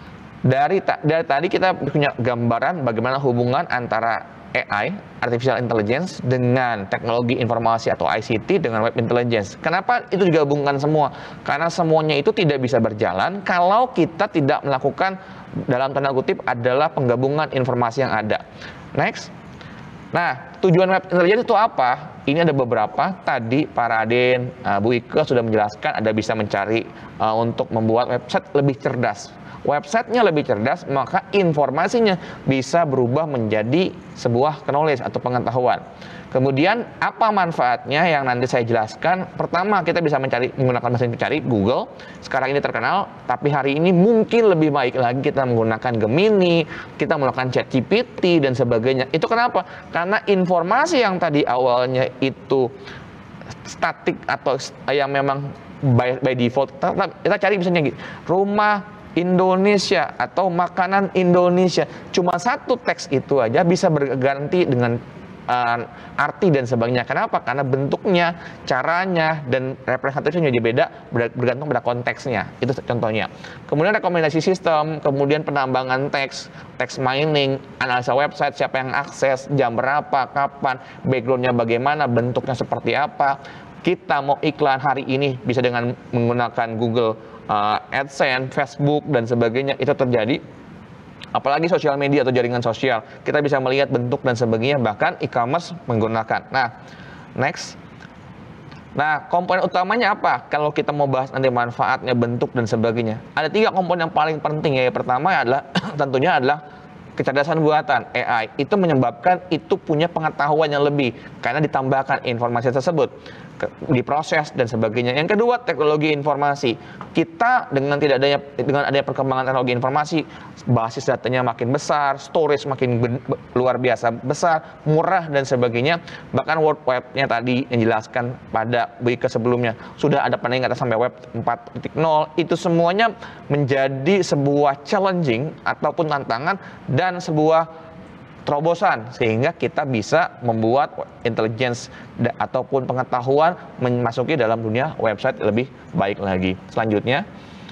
dari, dari tadi kita punya gambaran bagaimana hubungan antara A I, Artificial Intelligence, dengan teknologi informasi atau I C T dengan Web Intelligence. Kenapa itu digabungkan semua? Karena semuanya itu tidak bisa berjalan kalau kita tidak melakukan, dalam tanda kutip, adalah penggabungan informasi yang ada. Next. Nah, tujuan Web Intelligence itu apa? Ini ada beberapa. Tadi Pak Raden, uh, Bu Ika sudah menjelaskan, ada bisa mencari uh, untuk membuat website lebih cerdas. Websitenya lebih cerdas, maka informasinya bisa berubah menjadi sebuah knowledge atau pengetahuan. Kemudian apa manfaatnya yang nanti saya jelaskan? Pertama, kita bisa mencari menggunakan mesin pencari Google. Sekarang ini terkenal, tapi hari ini mungkin lebih baik lagi kita menggunakan Gemini, kita menggunakan ChatGPT dan sebagainya. Itu kenapa? Karena informasi yang tadi awalnya itu statik atau yang memang by, by default, kita cari misalnya gitu, rumah Indonesia atau makanan Indonesia, cuma satu teks itu aja bisa berganti dengan uh, arti dan sebagainya. Kenapa? Karena bentuknya, caranya, dan representasinya jadi beda bergantung pada konteksnya. Itu contohnya. Kemudian rekomendasi sistem, kemudian penambangan teks, text mining, analisa website, siapa yang akses, jam berapa, kapan, backgroundnya bagaimana, bentuknya seperti apa. Kita mau iklan hari ini bisa dengan menggunakan Google Uh, AdSense, Facebook, dan sebagainya, itu terjadi. Apalagi sosial media atau jaringan sosial, kita bisa melihat bentuk dan sebagainya, bahkan e-commerce menggunakan. Nah, next. Nah, komponen utamanya apa? Kalau kita mau bahas nanti manfaatnya, bentuk, dan sebagainya, ada tiga komponen yang paling penting. Ya, pertama adalah tentunya adalah kecerdasan buatan, A I. Itu menyebabkan itu punya pengetahuan yang lebih karena ditambahkan informasi tersebut, diproses dan sebagainya. Yang kedua, teknologi informasi. Kita dengan tidak adanya dengan adanya perkembangan teknologi informasi, basis datanya makin besar, storage makin luar biasa besar, murah dan sebagainya. Bahkan World Web-nya tadi yang dijelaskan pada Bu Ika sebelumnya, sudah ada peningkatan sampai Web empat titik nol. Itu semuanya menjadi sebuah challenging ataupun tantangan dan sebuah terobosan, sehingga kita bisa membuat intelligence ataupun pengetahuan memasuki dalam dunia website lebih baik lagi. Selanjutnya,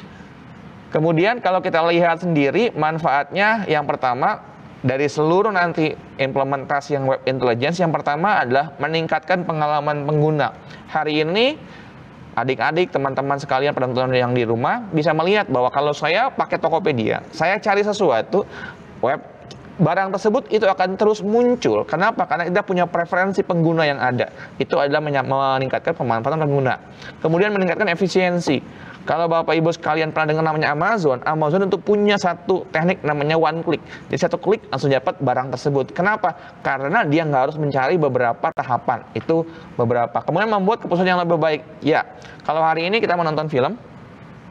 kemudian kalau kita lihat sendiri manfaatnya, yang pertama dari seluruh nanti implementasi yang web intelligence, yang pertama adalah meningkatkan pengalaman pengguna. Hari ini adik-adik, teman-teman sekalian, penonton yang di rumah bisa melihat bahwa kalau saya pakai Tokopedia, saya cari sesuatu, web barang tersebut itu akan terus muncul. Kenapa? Karena kita punya preferensi pengguna yang ada. Itu adalah meningkatkan pemanfaatan pengguna. Kemudian meningkatkan efisiensi. Kalau Bapak Ibu sekalian pernah dengar namanya Amazon, Amazon itu punya satu teknik namanya one click. Jadi satu klik langsung dapat barang tersebut. Kenapa? Karena dia nggak harus mencari beberapa tahapan. Itu beberapa. Kemudian membuat keputusan yang lebih baik. Ya, kalau hari ini kita menonton film,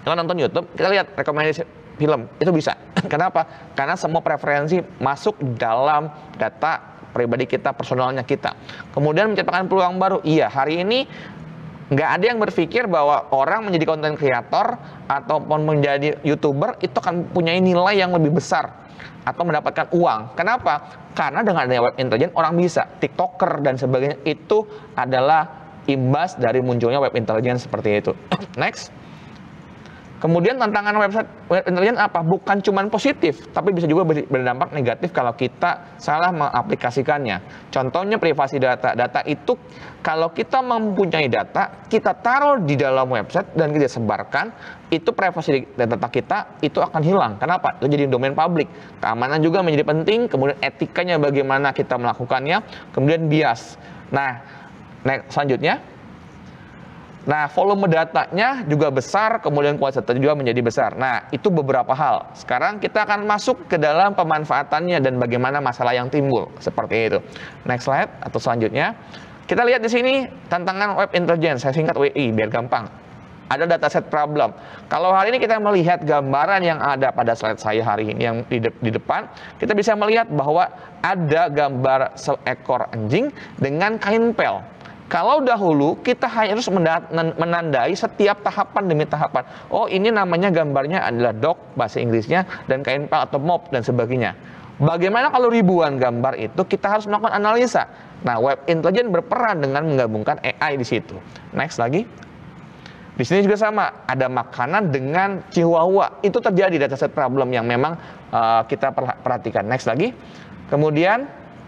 Kita nonton YouTube, kita lihat rekomendasi film, itu bisa. Kenapa? Karena semua preferensi masuk dalam data pribadi kita, personalnya kita. Kemudian menciptakan peluang baru. Iya, hari ini nggak ada yang berpikir bahwa orang menjadi content creator ataupun menjadi YouTuber itu akan punya nilai yang lebih besar atau mendapatkan uang. Kenapa? Karena dengan adanya web intelligence, orang bisa. TikToker dan sebagainya itu adalah imbas dari munculnya web intelligence seperti itu. Next. Kemudian tantangan website web intelligence apa? Bukan cuma positif, tapi bisa juga berdampak negatif kalau kita salah mengaplikasikannya. Contohnya privasi data. Data itu kalau kita mempunyai data, kita taruh di dalam website dan kita sebarkan, itu privasi data kita itu akan hilang. Kenapa? Itu jadi domain publik. Keamanan juga menjadi penting, kemudian etikanya bagaimana kita melakukannya, kemudian bias. Nah, next, selanjutnya. Nah, volume datanya juga besar, kemudian kualitas data juga menjadi besar. Nah, itu beberapa hal. Sekarang kita akan masuk ke dalam pemanfaatannya dan bagaimana masalah yang timbul. Seperti itu. Next slide atau selanjutnya. Kita lihat di sini tantangan web intelligence, saya singkat W I biar gampang. Ada dataset problem. Kalau hari ini kita melihat gambaran yang ada pada slide saya hari ini yang di, de di depan, kita bisa melihat bahwa ada gambar seekor anjing dengan kain pel. Kalau dahulu kita harus menandai setiap tahapan demi tahapan. Oh, ini namanya gambarnya adalah dog bahasa Inggrisnya dan kain pel atau mop dan sebagainya. Bagaimana kalau ribuan gambar itu kita harus melakukan analisa. Nah, web intelligence berperan dengan menggabungkan A I di situ. Next lagi. Di sini juga sama, ada makanan dengan chihuahua. Itu terjadi dataset problem yang memang uh, kita perhatikan. Next lagi. Kemudian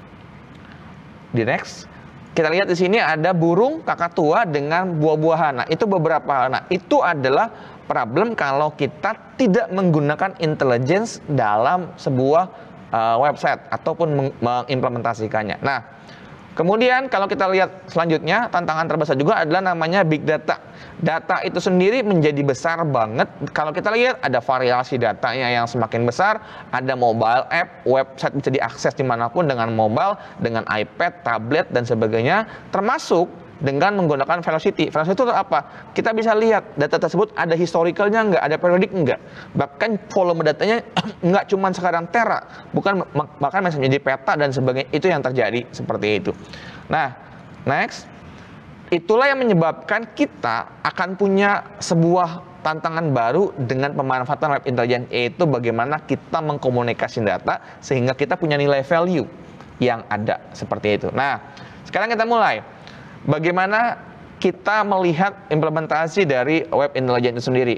di next kita lihat di sini ada burung kakatua dengan buah-buahan. Nah, itu beberapa. Nah, itu adalah problem kalau kita tidak menggunakan intelligence dalam sebuah uh, website ataupun mengimplementasikannya. Nah, kemudian kalau kita lihat selanjutnya, tantangan terbesar juga adalah namanya big data. Data itu sendiri menjadi besar banget. Kalau kita lihat ada variasi datanya yang semakin besar, ada mobile app, website bisa diakses dimanapun dengan mobile, dengan iPad, tablet, dan sebagainya, termasuk dengan menggunakan velocity. Velocity itu apa? Kita bisa lihat data tersebut ada historicalnya nggak, ada periodik nggak. Bahkan volume datanya nggak cuma sekarang tera, bukan bahkan menjadi peta dan sebagainya. Itu yang terjadi seperti itu. Nah, next. Itulah yang menyebabkan kita akan punya sebuah tantangan baru dengan pemanfaatan web intelligence, yaitu bagaimana kita mengkomunikasi data sehingga kita punya nilai value yang ada seperti itu. Nah, sekarang kita mulai. Bagaimana kita melihat implementasi dari web intelligence itu sendiri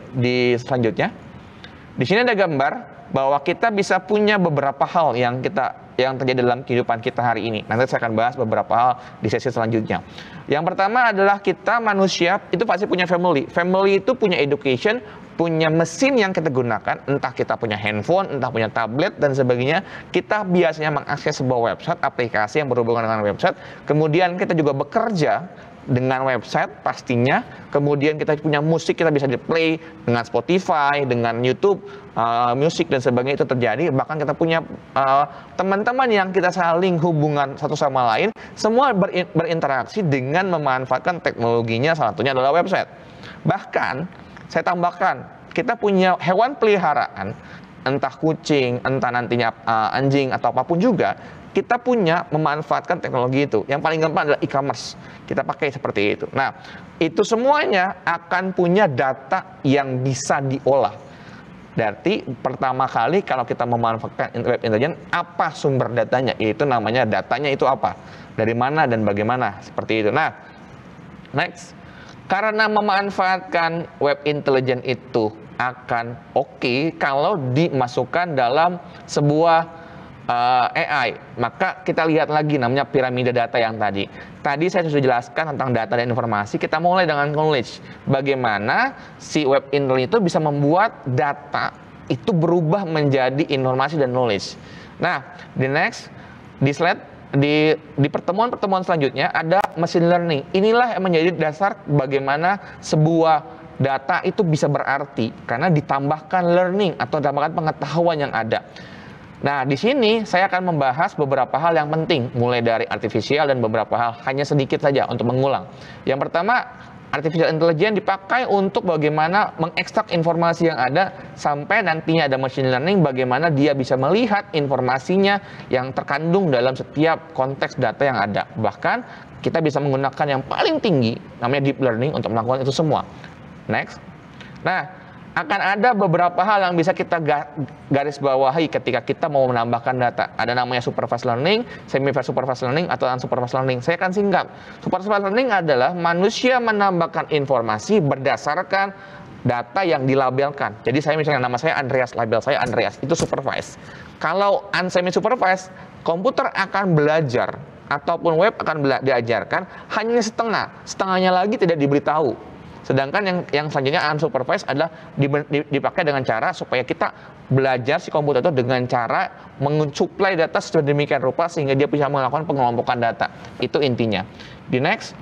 di selanjutnya. Di sini ada gambar bahwa kita bisa punya beberapa hal yang kita yang terjadi dalam kehidupan kita hari ini. Nanti saya akan bahas beberapa hal di sesi selanjutnya. Yang pertama adalah kita manusia itu pasti punya family. Family itu punya education, punya mesin yang kita gunakan, entah kita punya handphone, entah punya tablet dan sebagainya. Kita biasanya mengakses sebuah website, aplikasi yang berhubungan dengan website. Kemudian kita juga bekerja dengan website pastinya, kemudian kita punya musik, kita bisa di-play dengan Spotify, dengan YouTube, uh, musik dan sebagainya itu terjadi. Bahkan kita punya teman-teman uh, yang kita saling hubungan satu sama lain, semua berin berinteraksi dengan memanfaatkan teknologinya, salah satunya adalah website. Bahkan, saya tambahkan, kita punya hewan peliharaan, entah kucing, entah nantinya uh, anjing atau apapun juga, kita punya memanfaatkan teknologi itu. Yang paling gampang adalah e-commerce. Kita pakai seperti itu. Nah, itu semuanya akan punya data yang bisa diolah. Berarti pertama kali kalau kita memanfaatkan web intelligence, apa sumber datanya? Itu namanya datanya itu apa? Dari mana dan bagaimana? Seperti itu. Nah, next. Karena memanfaatkan web intelligence itu akan oke okay kalau dimasukkan dalam sebuah Uh, A I, maka kita lihat lagi namanya piramida data yang tadi. Tadi saya sudah jelaskan tentang data dan informasi. Kita mulai dengan knowledge. Bagaimana si web intelligence itu bisa membuat data itu berubah menjadi informasi dan knowledge. Nah, di next, di slide, di di pertemuan-pertemuan selanjutnya ada machine learning. Inilah yang menjadi dasar bagaimana sebuah data itu bisa berarti karena ditambahkan learning atau ditambahkan pengetahuan yang ada. Nah, di sini saya akan membahas beberapa hal yang penting, mulai dari artifisial dan beberapa hal, hanya sedikit saja untuk mengulang. Yang pertama, artificial intelligence dipakai untuk bagaimana mengekstrak informasi yang ada sampai nantinya ada machine learning bagaimana dia bisa melihat informasinya yang terkandung dalam setiap konteks data yang ada. Bahkan kita bisa menggunakan yang paling tinggi namanya deep learning untuk melakukan itu semua. Next. Nah, akan ada beberapa hal yang bisa kita garis bawahi ketika kita mau menambahkan data. Ada namanya supervised learning, semi-supervised learning, atau unsupervised learning. Saya akan singkat. Supervised learning adalah manusia menambahkan informasi berdasarkan data yang dilabelkan. Jadi saya misalnya nama saya Andreas, label saya Andreas, itu supervised. Kalau unsemi-supervised, komputer akan belajar ataupun web akan diajarkan hanya setengah, setengahnya lagi tidak diberitahu. Sedangkan yang yang selanjutnya unsupervised adalah dipakai dengan cara supaya kita belajar si komputer itu dengan cara mensuplai data sedemikian rupa sehingga dia bisa melakukan pengelompokan data. Itu intinya. Di next,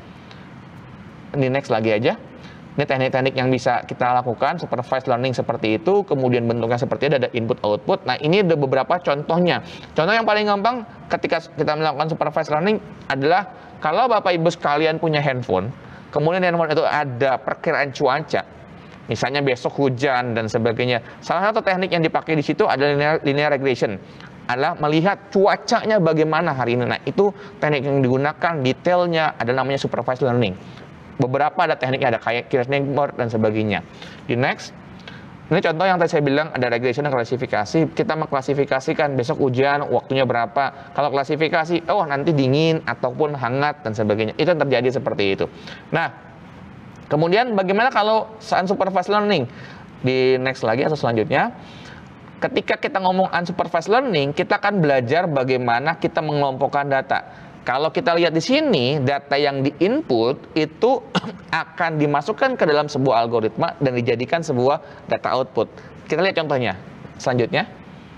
di next lagi aja. Ini teknik-teknik yang bisa kita lakukan, supervised learning seperti itu, kemudian bentuknya seperti ada, ada input output. Nah, ini ada beberapa contohnya. Contoh yang paling gampang ketika kita melakukan supervised learning adalah kalau Bapak Ibu sekalian punya handphone, kemudian handphone itu ada perkiraan cuaca, misalnya besok hujan dan sebagainya. Salah satu teknik yang dipakai di situ adalah linear, linear regression, adalah melihat cuacanya bagaimana hari ini. Nah, itu teknik yang digunakan, detailnya ada namanya supervised learning. Beberapa ada tekniknya, ada kayak Kirchner board dan sebagainya. Di next, ini contoh yang tadi saya bilang ada regression dan klasifikasi. Kita mengklasifikasikan besok hujan, waktunya berapa. Kalau klasifikasi, oh nanti dingin ataupun hangat dan sebagainya. Itu yang terjadi seperti itu. Nah, kemudian bagaimana kalau unsupervised learning? Di next lagi atau selanjutnya, ketika kita ngomong unsupervised learning, kita akan belajar bagaimana kita mengelompokkan data. Kalau kita lihat di sini, data yang di-input itu akan dimasukkan ke dalam sebuah algoritma dan dijadikan sebuah data output. Kita lihat contohnya. Selanjutnya.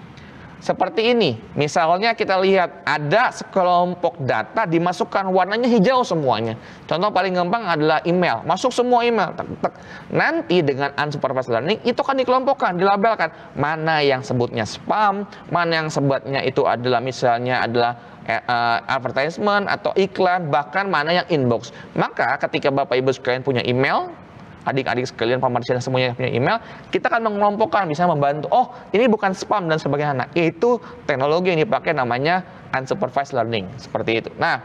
Seperti ini. Misalnya kita lihat ada sekelompok data dimasukkan warnanya hijau semuanya. Contoh paling gampang adalah email. Masuk semua email. Tek, tek. Nanti dengan unsupervised learning itu akan dikelompokkan, dilabelkan. Mana yang sebutnya spam, mana yang sebutnya itu adalah misalnya adalah Uh, advertisement atau iklan, bahkan mana yang inbox. Maka ketika Bapak Ibu sekalian punya email, adik-adik sekalian, pemerintah semuanya punya email, kita akan mengelompokkan, bisa membantu, oh ini bukan spam dan sebagainya. Nah, itu teknologi yang dipakai namanya unsupervised learning, seperti itu. Nah,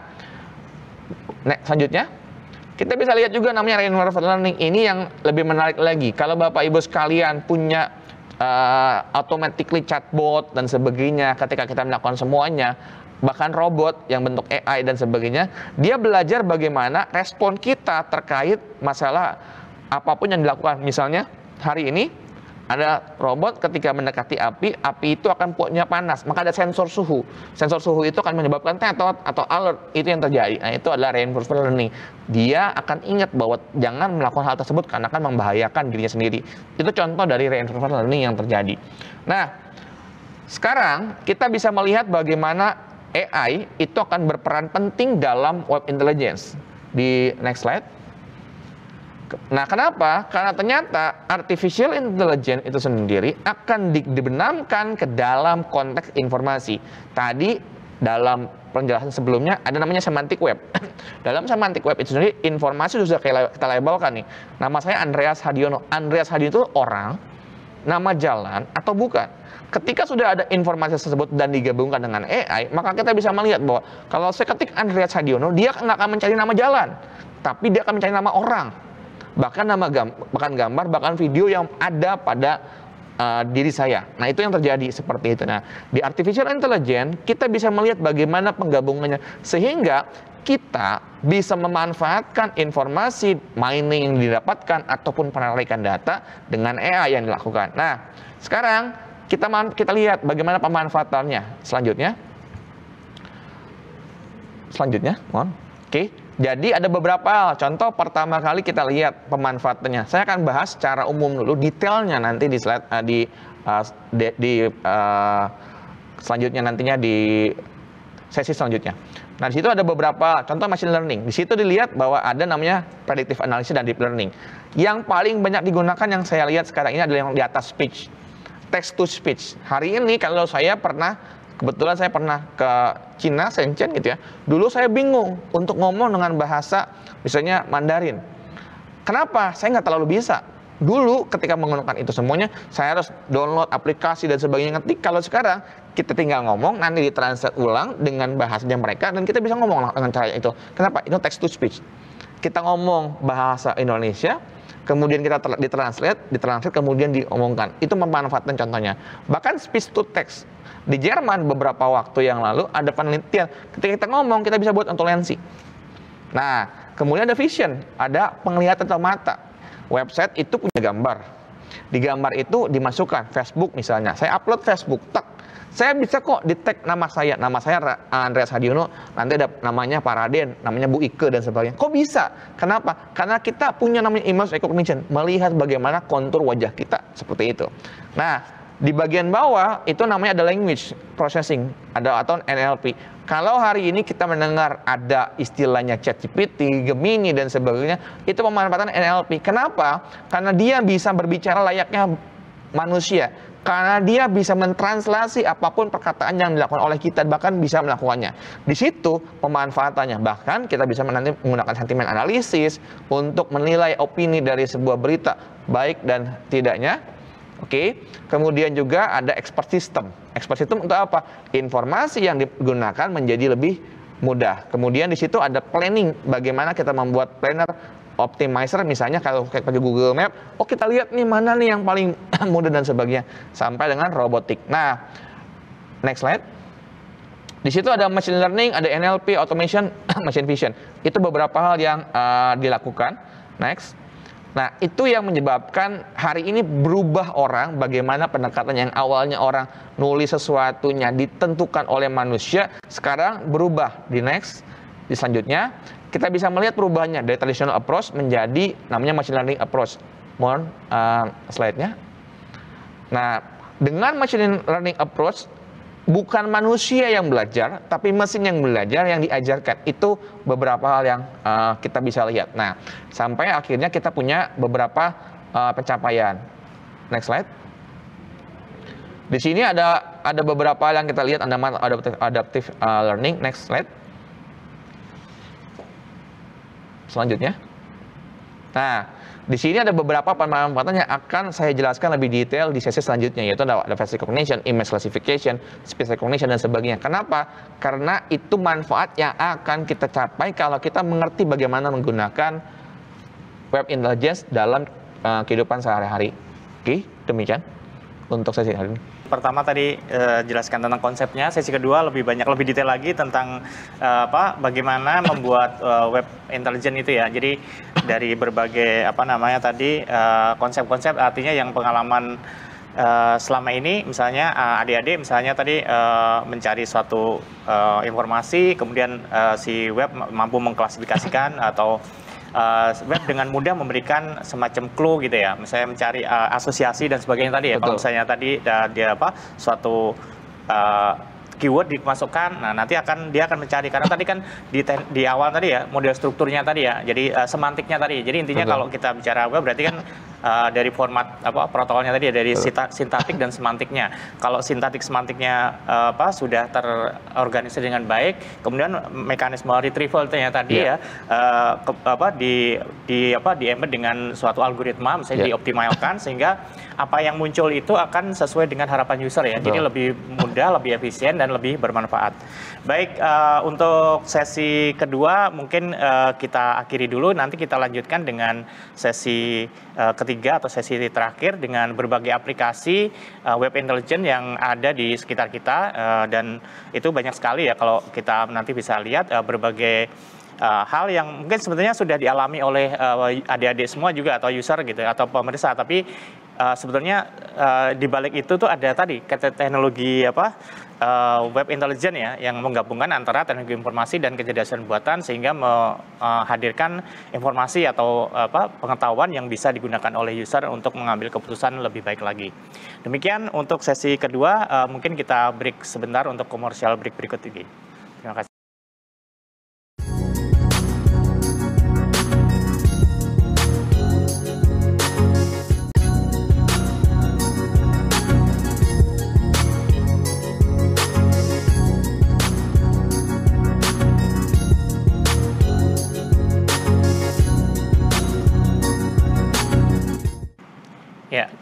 next, selanjutnya kita bisa lihat juga namanya reinforcement learning. Ini yang lebih menarik lagi. Kalau Bapak Ibu sekalian punya uh, automatically chatbot dan sebagainya, ketika kita melakukan semuanya, bahkan robot yang bentuk A I dan sebagainya, dia belajar bagaimana respon kita terkait masalah apapun yang dilakukan. Misalnya hari ini ada robot ketika mendekati api, api itu akan punya panas, maka ada sensor suhu. Sensor suhu itu akan menyebabkan tetot atau alert, itu yang terjadi. Nah, itu adalah reinforcement learning. Dia akan ingat bahwa jangan melakukan hal tersebut karena akan membahayakan dirinya sendiri. Itu contoh dari reinforcement learning yang terjadi. Nah, sekarang kita bisa melihat bagaimana A I itu akan berperan penting dalam web intelligence. Di next slide. Nah, kenapa? Karena ternyata artificial intelligence itu sendiri akan dibenamkan ke dalam konteks informasi. Tadi dalam penjelasan sebelumnya ada namanya semantic web. Dalam semantic web itu sendiri informasi sudah kita labelkan nih. Nama saya Andreas Hadiono. Andreas Hadiono itu orang, nama jalan atau bukan. Ketika sudah ada informasi tersebut dan digabungkan dengan A I, maka kita bisa melihat bahwa kalau saya ketik Andreas Hadiono, dia nggak akan mencari nama jalan, tapi dia akan mencari nama orang, bahkan nama gambar, bahkan gambar, bahkan video yang ada pada uh, diri saya. Nah, itu yang terjadi seperti itu. Nah, di artificial intelligence kita bisa melihat bagaimana penggabungannya sehingga kita bisa memanfaatkan informasi mining yang didapatkan ataupun penarikan data dengan A I yang dilakukan. Nah, sekarang kita kita lihat bagaimana pemanfaatannya. Selanjutnya, selanjutnya, mohon. Oke, jadi ada beberapa contoh. Pertama kali kita lihat pemanfaatannya. Saya akan bahas secara umum dulu, detailnya nanti di slide uh, di uh, di, di uh, selanjutnya nantinya di sesi selanjutnya. Nah, di situ ada beberapa contoh machine learning. Di situ dilihat bahwa ada namanya predictive analysis dan deep learning. Yang paling banyak digunakan yang saya lihat sekarang ini adalah yang di atas speech. Text to speech. Hari ini kalau saya pernah, kebetulan saya pernah ke Cina, Shenzhen gitu ya. Dulu saya bingung untuk ngomong dengan bahasa misalnya Mandarin. Kenapa? Saya nggak terlalu bisa. Dulu ketika menggunakan itu semuanya, saya harus download aplikasi dan sebagainya. Ngetik. Kalau sekarang kita tinggal ngomong, nanti ditranslate ulang dengan bahasanya mereka, dan kita bisa ngomong dengan cara itu. Kenapa? Itu text to speech. Kita ngomong bahasa Indonesia, kemudian kita ditranslate, ditranslate kemudian diomongkan. Itu memanfaatkan contohnya. Bahkan speech to text. Di Jerman beberapa waktu yang lalu ada penelitian, ketika kita ngomong kita bisa buat ontolensi. Nah, kemudian ada vision, ada penglihatan atau mata. Website itu punya gambar. Di gambar itu dimasukkan Facebook misalnya. Saya upload Facebook, tak. Saya bisa kok di-tag nama saya. Nama saya Andreas Hadiono, nanti ada namanya Pak Raden, namanya Bu Ike dan sebagainya. Kok bisa? Kenapa? Karena kita punya namanya image recognition, melihat bagaimana kontur wajah kita seperti itu. Nah, di bagian bawah itu namanya ada language processing, ada atau N L P. Kalau hari ini kita mendengar ada istilahnya ChatGPT, Gemini dan sebagainya, itu pemanfaatan N L P. Kenapa? Karena dia bisa berbicara layaknya manusia. Karena dia bisa mentranslasi apapun perkataan yang dilakukan oleh kita, bahkan bisa melakukannya. Di situ pemanfaatannya. Bahkan kita bisa nanti menggunakan sentimen analisis untuk menilai opini dari sebuah berita, baik dan tidaknya. Oke, kemudian juga ada expert system. Expert system untuk apa? Informasi yang digunakan menjadi lebih mudah. Kemudian di situ ada planning, bagaimana kita membuat planner optimizer, misalnya kalau kayak pakai Google Map, oh kita lihat nih mana nih yang paling mudah dan sebagainya, sampai dengan robotik. Nah, next slide. Di situ ada machine learning, ada N L P, automation, machine vision. Itu beberapa hal yang uh, dilakukan. Next. Nah, itu yang menyebabkan hari ini berubah orang, bagaimana pendekatan yang awalnya orang nulis sesuatunya ditentukan oleh manusia, sekarang berubah. Di next, di selanjutnya, kita bisa melihat perubahannya dari traditional approach menjadi namanya machine learning approach. Mohon uh, slide-nya. Nah, dengan machine learning approach, bukan manusia yang belajar, tapi mesin yang belajar, yang diajarkan. Itu beberapa hal yang uh, kita bisa lihat. Nah, sampai akhirnya kita punya beberapa uh, pencapaian. Next slide. Di sini ada ada beberapa hal yang kita lihat, ada adaptive, adaptive uh, learning. Next slide. Selanjutnya. Nah, di sini ada beberapa pemanfaatan yang akan saya jelaskan lebih detail di sesi selanjutnya, yaitu ada face recognition, image classification, speech recognition, dan sebagainya. Kenapa? Karena itu manfaat yang akan kita capai kalau kita mengerti bagaimana menggunakan web intelligence dalam uh, kehidupan sehari-hari. Oke, demikian untuk sesi hari ini. Pertama tadi uh, jelaskan tentang konsepnya, sesi kedua lebih banyak, lebih detail lagi tentang uh, apa, bagaimana membuat uh, web intelligence itu ya. Jadi dari berbagai apa namanya tadi konsep-konsep, uh, artinya yang pengalaman uh, selama ini, misalnya uh, adik-adik misalnya tadi uh, mencari suatu uh, informasi, kemudian uh, si web mampu mengklasifikasikan atau Uh, web dengan mudah memberikan semacam clue gitu ya, misalnya mencari uh, asosiasi dan sebagainya tadi ya. Kalau misalnya tadi uh, dia apa suatu uh, keyword dimasukkan, nah nanti akan dia akan mencari, karena tadi kan di, di awal tadi ya model strukturnya tadi ya, jadi uh, semantiknya tadi. Jadi intinya Betul. Kalau kita bicara web berarti kan uh, dari format apa protokolnya tadi ya, dari sintaktik dan semantiknya. Kalau sintaktik semantiknya uh, apa sudah terorganisir dengan baik, kemudian mekanisme retrieval-nya tadi yeah. ya uh, ke, apa di di apa di embed dengan suatu algoritma misalnya yeah. dioptimalkan sehingga apa yang muncul itu akan sesuai dengan harapan user ya. Betul. Jadi lebih mudah, lebih efisien dan lebih bermanfaat. Baik, uh, untuk sesi kedua mungkin uh, kita akhiri dulu, nanti kita lanjutkan dengan sesi uh, ketiga atau sesi terakhir dengan berbagai aplikasi uh, web intelligence yang ada di sekitar kita, uh, dan itu banyak sekali ya kalau kita nanti bisa lihat uh, berbagai Uh, hal yang mungkin sebetulnya sudah dialami oleh uh, adik-adik semua juga atau user gitu atau pemeriksa, tapi uh, sebetulnya uh, di balik itu tuh ada tadi teknologi apa uh, web intelligence ya, yang menggabungkan antara teknologi informasi dan kecerdasan buatan sehingga menghadirkan informasi atau apa pengetahuan yang bisa digunakan oleh user untuk mengambil keputusan lebih baik lagi. Demikian untuk sesi kedua, uh, mungkin kita break sebentar untuk komersial break berikut ini. Terima kasih.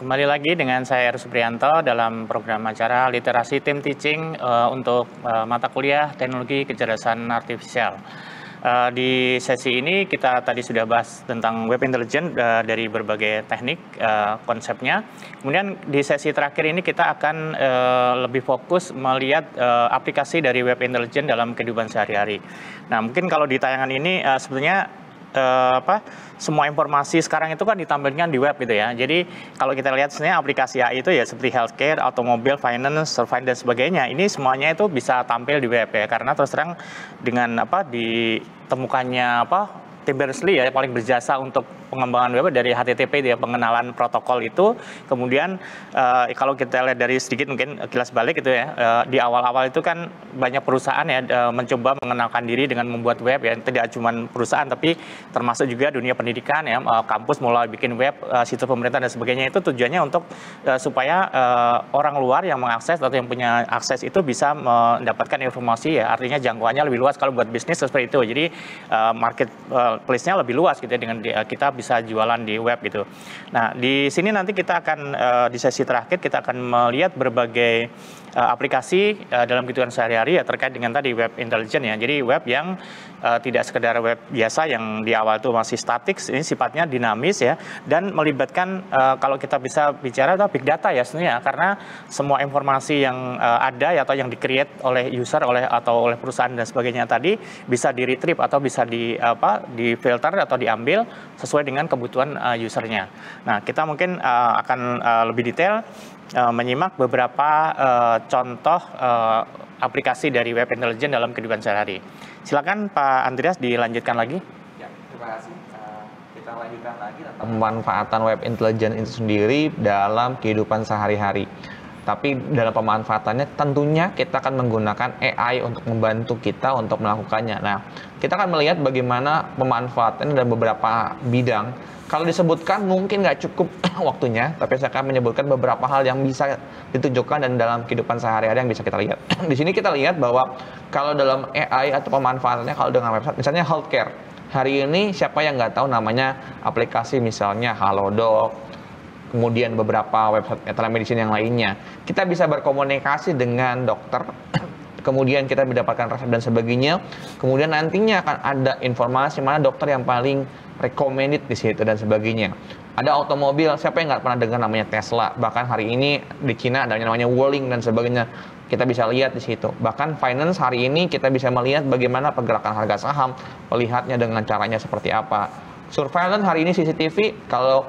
kembali lagi dengan saya Heru Supriyanto dalam program acara Literasi Team Teaching uh, untuk uh, mata kuliah Teknologi Kecerdasan Artifisial. Uh, di sesi ini kita tadi sudah bahas tentang web intelligence uh, dari berbagai teknik uh, konsepnya. Kemudian di sesi terakhir ini kita akan uh, lebih fokus melihat uh, aplikasi dari web intelligence dalam kehidupan sehari-hari. Nah, mungkin kalau di tayangan ini uh, sebetulnya Uh, apa semua informasi sekarang itu kan ditampilkan di web gitu ya. Jadi kalau kita lihat sebenarnya aplikasi A I itu ya seperti healthcare, automobile, finance, surveillance dan sebagainya. Ini semuanya itu bisa tampil di web ya. Karena terus terang dengan apa ditemukannya apa Tim Berners-Lee ya paling berjasa untuk pengembangan web dari H T T P ya, pengenalan protokol itu. Kemudian uh, kalau kita lihat dari sedikit mungkin kilas balik itu ya, uh, di awal-awal itu kan banyak perusahaan ya uh, mencoba mengenalkan diri dengan membuat web ya, tidak cuma perusahaan tapi termasuk juga dunia pendidikan ya, uh, kampus mulai bikin web, uh, situs pemerintah dan sebagainya. Itu tujuannya untuk uh, supaya uh, orang luar yang mengakses atau yang punya akses itu bisa mendapatkan informasi ya, artinya jangkauannya lebih luas kalau buat bisnis seperti itu. Jadi uh, market uh, place-nya lebih luas gitu ya, dengan di, uh, kita bisa jualan di web gitu. Nah, di sini nanti kita akan uh, di sesi terakhir kita akan melihat berbagai uh, aplikasi uh, dalam kehidupan sehari-hari ya terkait dengan tadi web intelligence ya. Jadi web yang uh, tidak sekedar web biasa yang di awal itu masih statik, ini sifatnya dinamis ya, dan melibatkan uh, kalau kita bisa bicara itu big data ya sebenarnya, karena semua informasi yang uh, ada ya, atau yang di-create oleh user oleh atau oleh perusahaan dan sebagainya tadi bisa di-retrieve atau bisa di apa di-filter atau diambil sesuai dengan kebutuhan uh, usernya. Nah, kita mungkin uh, akan uh, lebih detail uh, menyimak beberapa uh, contoh uh, aplikasi dari web intelligence dalam kehidupan sehari-hari. Silakan Pak Andreas dilanjutkan lagi. Ya, terima kasih. Uh, kita lanjutkan lagi tentang pemanfaatan web intelligence itu sendiri dalam kehidupan sehari-hari. Tapi dalam pemanfaatannya tentunya kita akan menggunakan A I untuk membantu kita untuk melakukannya. Nah, kita akan melihat bagaimana pemanfaatannya dalam beberapa bidang. Kalau disebutkan mungkin nggak cukup waktunya, tapi saya akan menyebutkan beberapa hal yang bisa ditunjukkan dan dalam kehidupan sehari-hari yang bisa kita lihat. Di sini kita lihat bahwa kalau dalam A I atau pemanfaatannya kalau dengan website, misalnya healthcare. Hari ini siapa yang nggak tahu namanya aplikasi misalnya Halodoc, kemudian beberapa website telemedicine yang lainnya. Kita bisa berkomunikasi dengan dokter, kemudian kita mendapatkan resep dan sebagainya. Kemudian nantinya akan ada informasi mana dokter yang paling recommended di situ dan sebagainya. Ada otomobil, siapa yang nggak pernah dengar namanya Tesla? Bahkan hari ini di Cina ada namanya Wuling dan sebagainya. Kita bisa lihat di situ. Bahkan finance hari ini kita bisa melihat bagaimana pergerakan harga saham, melihatnya dengan caranya seperti apa. Surveillance hari ini C C T V, kalau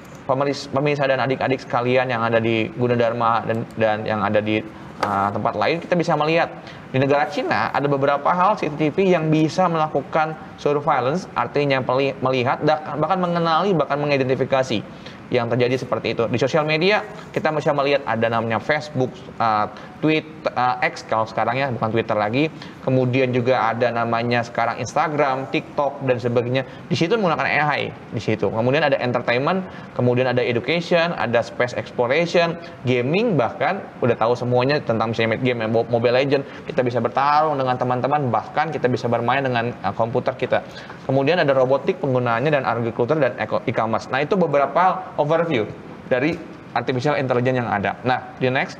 pemirsa dan adik-adik sekalian yang ada di Gunadarma dan dan yang ada di uh, tempat lain, kita bisa melihat di negara Cina ada beberapa hal C C T V yang bisa melakukan surveillance, artinya melihat bahkan mengenali bahkan mengidentifikasi yang terjadi seperti itu. Di sosial media kita bisa melihat ada namanya Facebook, uh, Twitter, uh, X kalau sekarang ya, bukan Twitter lagi. Kemudian juga ada namanya sekarang Instagram, TikTok dan sebagainya. Di situ menggunakan A I di situ. Kemudian ada entertainment, kemudian ada education, ada space exploration, gaming, bahkan udah tahu semuanya tentang misalnya game Mobile Legends. Kita bisa bertarung dengan teman-teman, bahkan kita bisa bermain dengan uh, komputer kita. Kemudian ada robotik penggunaannya dan agriculture dan e-commerce. Nah, itu beberapa overview dari artificial intelligence yang ada. Nah, di next.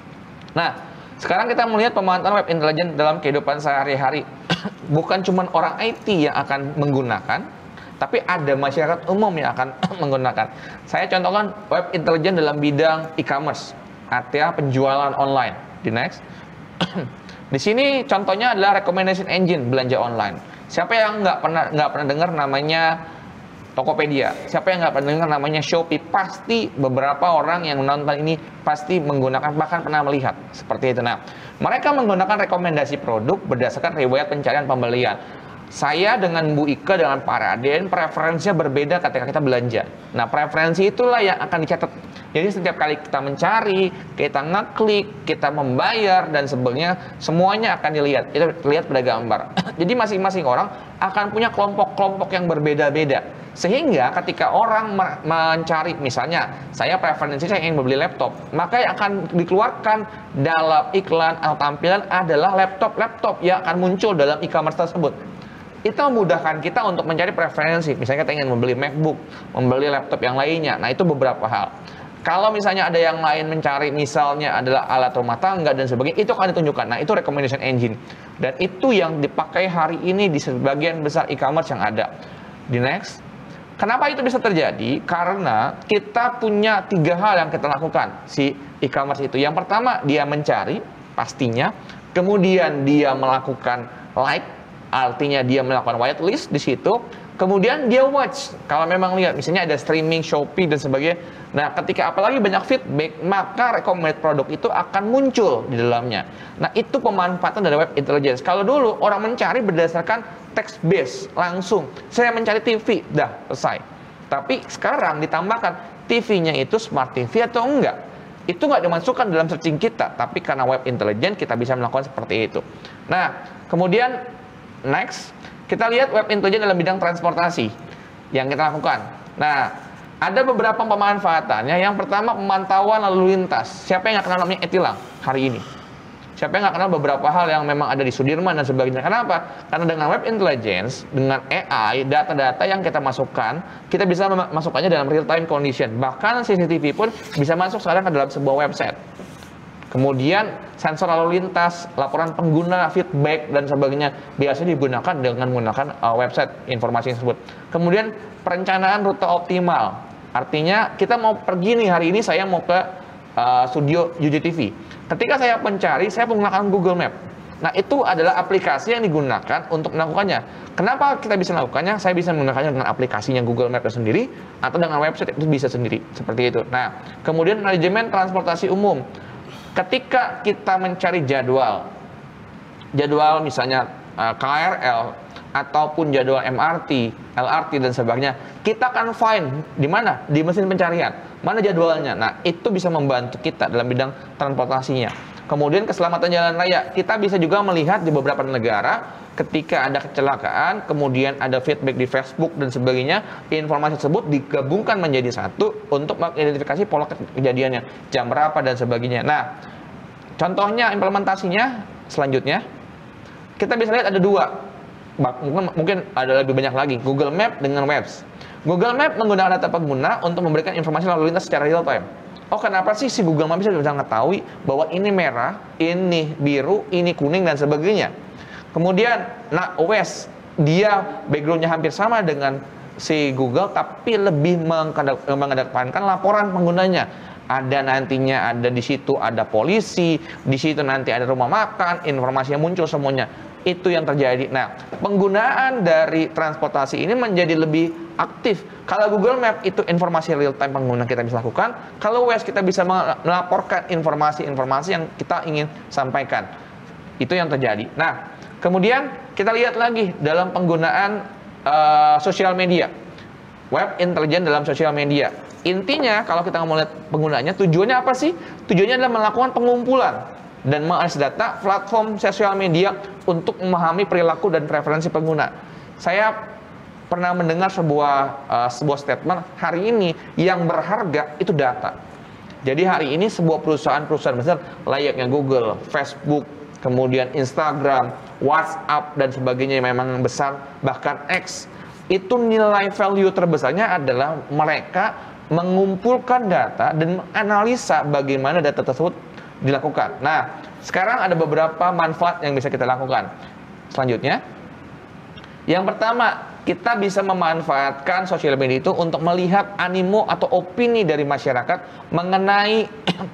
Nah, sekarang kita melihat pemanfaatan web intelligence dalam kehidupan sehari-hari. Bukan cuma orang I T yang akan menggunakan, tapi ada masyarakat umum yang akan menggunakan. Saya contohkan web intelligence dalam bidang e-commerce, artinya penjualan online. Di next. Di sini contohnya adalah recommendation engine belanja online. Siapa yang nggak pernah nggak pernah dengar namanya Tokopedia? Siapa yang nggak pernah dengar namanya Shopee? Pasti beberapa orang yang menonton ini pasti menggunakan, bahkan pernah melihat seperti itu. Nah, mereka menggunakan rekomendasi produk berdasarkan riwayat pencarian pembelian. Saya dengan Bu Ika, dengan Pak Raden, preferensinya berbeda ketika kita belanja. Nah, preferensi itulah yang akan dicatat. Jadi setiap kali kita mencari, kita ngeklik, kita membayar, dan sebagainya, semuanya akan dilihat. Itu terlihat pada gambar. Jadi masing-masing orang akan punya kelompok-kelompok yang berbeda-beda. Sehingga ketika orang mencari, misalnya, saya preferensi saya ingin membeli laptop, maka yang akan dikeluarkan dalam iklan atau tampilan adalah laptop-laptop yang akan muncul dalam e-commerce tersebut. Itu memudahkan kita untuk mencari preferensi. Misalnya kita ingin membeli MacBook, membeli laptop yang lainnya. Nah, itu beberapa hal. Kalau misalnya ada yang lain mencari misalnya adalah alat rumah tangga dan sebagainya, itu akan ditunjukkan. Nah, itu recommendation engine. Dan itu yang dipakai hari ini di sebagian besar e-commerce yang ada. Di next. Kenapa itu bisa terjadi? Karena kita punya tiga hal yang kita lakukan si e-commerce itu. Yang pertama, dia mencari pastinya. Kemudian dia melakukan like, artinya dia melakukan whitelist di situ. Kemudian dia watch, kalau memang lihat misalnya ada streaming, Shopee dan sebagainya. Nah, ketika apalagi banyak feedback, maka recommended produk itu akan muncul di dalamnya. Nah, itu pemanfaatan dari web intelligence. Kalau dulu orang mencari berdasarkan text base langsung, saya mencari T V, dah selesai. Tapi sekarang ditambahkan T V-nya itu smart T V atau enggak. Itu nggak dimasukkan dalam searching kita, tapi karena web intelligence kita bisa melakukan seperti itu. Nah, kemudian next. Kita lihat web intelligence dalam bidang transportasi yang kita lakukan. Nah, ada beberapa pemanfaatannya. Yang pertama, pemantauan lalu lintas. Siapa yang nggak kenal namanya e-tilang hari ini? Siapa yang nggak kenal beberapa hal yang memang ada di Sudirman dan sebagainya? Kenapa? Karena dengan web intelligence, dengan A I, data-data yang kita masukkan, kita bisa memasukkannya dalam real time condition. Bahkan C C T V pun bisa masuk sekarang ke dalam sebuah website. Kemudian sensor lalu lintas, laporan pengguna, feedback dan sebagainya biasanya digunakan dengan menggunakan uh, website informasi tersebut. Kemudian perencanaan rute optimal, artinya kita mau pergi nih hari ini saya mau ke uh, studio U J T V. Ketika saya mencari, saya menggunakan Google Map. Nah, itu adalah aplikasi yang digunakan untuk melakukannya. Kenapa kita bisa melakukannya? Saya bisa menggunakannya dengan aplikasinya Google Map sendiri atau dengan website itu bisa sendiri seperti itu. Nah, kemudian manajemen transportasi umum. Ketika kita mencari jadwal, jadwal misalnya uh, K R L ataupun jadwal M R T, L R T dan sebagainya, kita akan find di mana? Di mesin pencarian. Mana jadwalnya? Nah, itu bisa membantu kita dalam bidang transportasinya. Kemudian keselamatan jalan raya, kita bisa juga melihat di beberapa negara ketika ada kecelakaan, kemudian ada feedback di Facebook dan sebagainya, informasi tersebut digabungkan menjadi satu untuk mengidentifikasi pola kejadiannya, jam berapa dan sebagainya. Nah, contohnya implementasinya selanjutnya, kita bisa lihat ada dua, mungkin, mungkin ada lebih banyak lagi, Google Map dengan Maps. Google Map menggunakan data pengguna untuk memberikan informasi lalu lintas secara real time. Oh, kenapa sih si Google Maps bisa mengetahui bahwa ini merah, ini biru, ini kuning dan sebagainya? Kemudian, nah O S dia backgroundnya hampir sama dengan si Google, tapi lebih mengedepankan laporan penggunanya. Ada nantinya ada di situ ada polisi, di situ nanti ada rumah makan, informasi yang muncul semuanya. Itu yang terjadi. Nah, penggunaan dari transportasi ini menjadi lebih aktif. Kalau Google Map itu informasi real time pengguna kita bisa lakukan, kalau W S kita bisa melaporkan informasi-informasi yang kita ingin sampaikan. Itu yang terjadi. Nah, kemudian kita lihat lagi dalam penggunaan uh, sosial media, web intelligence dalam sosial media. Intinya kalau kita mau lihat penggunanya, tujuannya apa sih? Tujuannya adalah melakukan pengumpulan dan mengakses data platform sosial media untuk memahami perilaku dan preferensi pengguna. Saya pernah mendengar sebuah uh, sebuah statement, hari ini yang berharga itu data. Jadi hari ini sebuah perusahaan-perusahaan besar layaknya Google, Facebook, kemudian Instagram, WhatsApp dan sebagainya yang memang besar, bahkan X, itu nilai value terbesarnya adalah mereka mengumpulkan data dan menganalisa bagaimana data tersebut dilakukan. Nah, sekarang ada beberapa manfaat yang bisa kita lakukan. Selanjutnya, yang pertama, kita bisa memanfaatkan sosial media itu untuk melihat animo atau opini dari masyarakat mengenai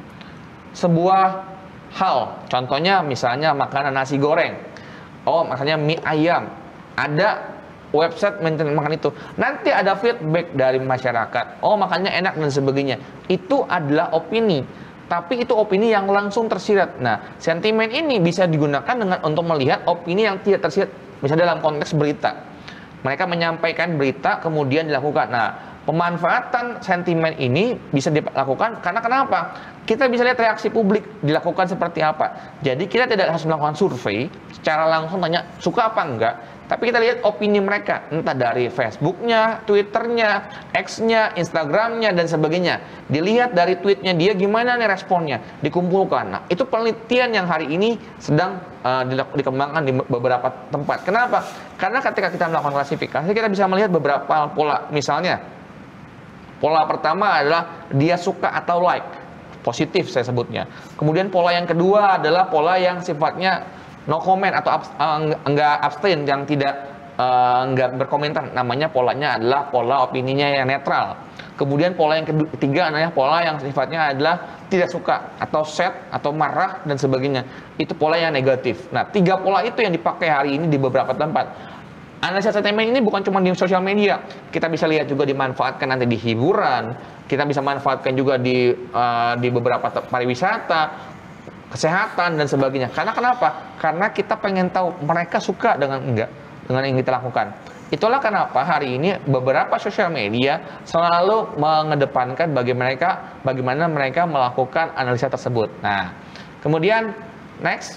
sebuah hal. Contohnya misalnya makanan nasi goreng. Oh, makanya mie ayam. Ada website makan itu. Nanti ada feedback dari masyarakat. Oh, makannya enak dan sebagainya. Itu adalah opini. Tapi itu opini yang langsung tersirat. Nah, sentimen ini bisa digunakan dengan untuk melihat opini yang tidak tersirat. Misalnya dalam konteks berita. Mereka menyampaikan berita, kemudian dilakukan. Nah, pemanfaatan sentimen ini bisa dilakukan karena kenapa? Kita bisa lihat reaksi publik dilakukan seperti apa. Jadi kita tidak harus melakukan survei secara langsung tanya suka apa enggak. Tapi kita lihat opini mereka, entah dari Facebooknya, Twitternya, X-nya, Instagramnya, dan sebagainya. Dilihat dari tweetnya dia gimana nih responnya, dikumpulkan. Nah, itu penelitian yang hari ini sedang uh, dikembangkan di beberapa tempat. Kenapa? Karena ketika kita melakukan klasifikasi, kita bisa melihat beberapa pola. Misalnya, Pola pertama adalah dia suka atau like, positif saya sebutnya. Kemudian pola yang kedua adalah pola yang sifatnya no comment atau abs, uh, enggak abstain, yang tidak uh, enggak berkomentar. Namanya polanya adalah pola opininya yang netral. Kemudian pola yang ketiga adalah pola yang sifatnya adalah tidak suka atau sad atau marah dan sebagainya. Itu pola yang negatif. Nah, tiga pola itu yang dipakai hari ini di beberapa tempat. Analisa sentimen ini bukan cuma di sosial media, kita bisa lihat juga dimanfaatkan nanti di hiburan, kita bisa manfaatkan juga di uh, di beberapa pariwisata, kesehatan dan sebagainya. Karena kenapa? Karena kita pengen tahu mereka suka dengan enggak dengan yang kita lakukan. Itulah kenapa hari ini beberapa sosial media selalu mengedepankan bagi mereka bagaimana mereka melakukan analisa tersebut. Nah, kemudian next.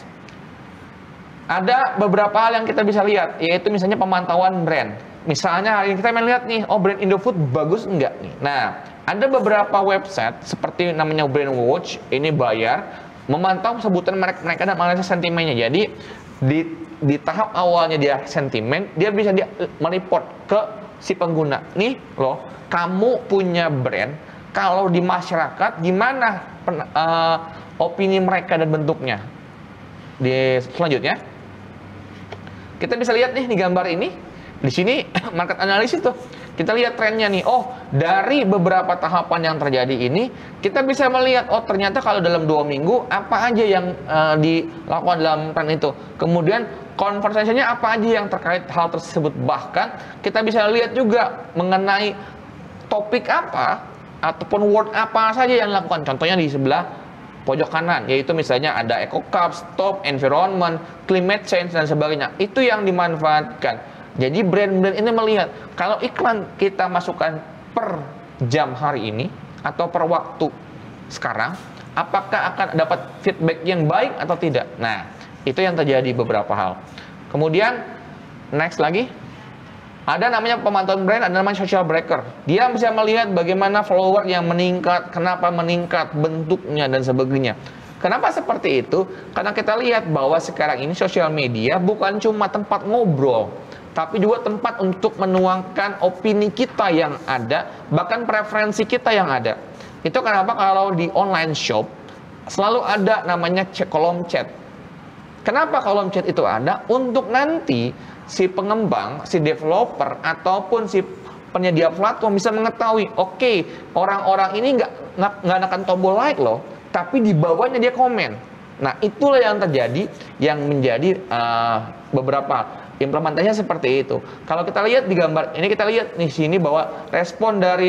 Ada beberapa hal yang kita bisa lihat, yaitu misalnya pemantauan brand. Misalnya hari ini kita melihat nih, oh brand Indofood bagus enggak nih. Nah, ada beberapa website seperti namanya Brandwatch, ini bayar, memantau sebutan merek mereka dan analisis sentimennya. Jadi di di tahap awalnya dia sentimen, dia bisa dia mereport ke si pengguna. Nih loh, kamu punya brand, kalau di masyarakat gimana pen, uh, opini mereka dan bentuknya. Di selanjutnya kita bisa lihat nih di gambar ini, di sini market analysis tuh. Kita lihat trennya nih. Oh, dari beberapa tahapan yang terjadi ini, kita bisa melihat oh ternyata kalau dalam dua minggu apa aja yang uh, dilakukan dalam tren itu. Kemudian conversation-nya apa aja yang terkait hal tersebut. Bahkan kita bisa lihat juga mengenai topik apa ataupun word apa saja yang dilakukan. Contohnya di sebelah pojok kanan, yaitu misalnya ada eco cup, stop, environment, climate change dan sebagainya. Itu yang dimanfaatkan. Jadi brand-brand ini melihat kalau iklan kita masukkan per jam hari ini atau per waktu sekarang, apakah akan dapat feedback yang baik atau tidak. Nah, itu yang terjadi beberapa hal. Kemudian next lagi, ada namanya pemantauan brand, ada namanya social breaker. Dia bisa melihat bagaimana follower yang meningkat, kenapa meningkat, bentuknya dan sebagainya. Kenapa seperti itu? Karena kita lihat bahwa sekarang ini sosial media bukan cuma tempat ngobrol, tapi juga tempat untuk menuangkan opini kita yang ada, bahkan preferensi kita yang ada. Itu kenapa kalau di online shop selalu ada namanya kolom chat. Kenapa kolom chat itu ada? Untuk nanti si pengembang, si developer, ataupun si penyedia platform bisa mengetahui, oke, okay, orang-orang ini nggak nggak akan tombol like loh, tapi di bawahnya dia komen. Nah, itulah yang terjadi, yang menjadi uh, beberapa implementasinya seperti itu. Kalau kita lihat di gambar ini, kita lihat di sini bahwa respon dari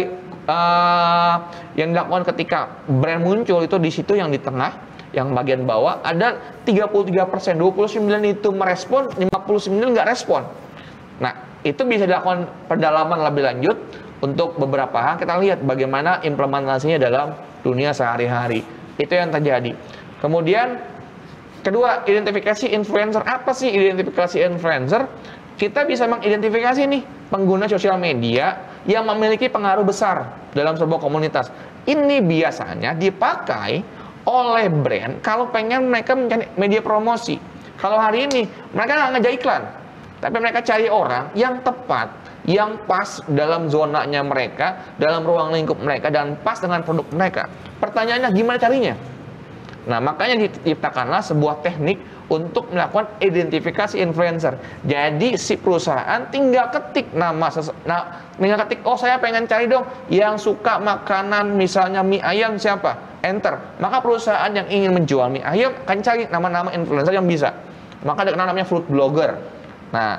uh, yang dilakukan ketika brand muncul itu di situ yang di tengah, yang bagian bawah ada tiga puluh tiga persen, dua puluh sembilan itu merespon, lima puluh sembilan nggak respon. Nah, itu bisa dilakukan pendalaman lebih lanjut untuk beberapa hal. Kita lihat bagaimana implementasinya dalam dunia sehari-hari. Itu yang terjadi. Kemudian kedua, identifikasi influencer. Apa sih identifikasi influencer? Kita bisa mengidentifikasi nih pengguna sosial media yang memiliki pengaruh besar dalam sebuah komunitas. Ini biasanya dipakai oleh brand kalau pengen mereka mencari media promosi. Kalau hari ini mereka nggak ngejar iklan, tapi mereka cari orang yang tepat, yang pas dalam zonanya mereka, dalam ruang lingkup mereka, dan pas dengan produk mereka. Pertanyaannya gimana carinya? Nah, makanya diciptakanlah sebuah teknik untuk melakukan identifikasi influencer. Jadi si perusahaan tinggal ketik nama, nah, tinggal ketik, oh saya pengen cari dong yang suka makanan misalnya mie ayam siapa? Enter. Maka perusahaan yang ingin menjual mie ayam akan cari nama-nama influencer yang bisa. Maka ada namanya food blogger. Nah,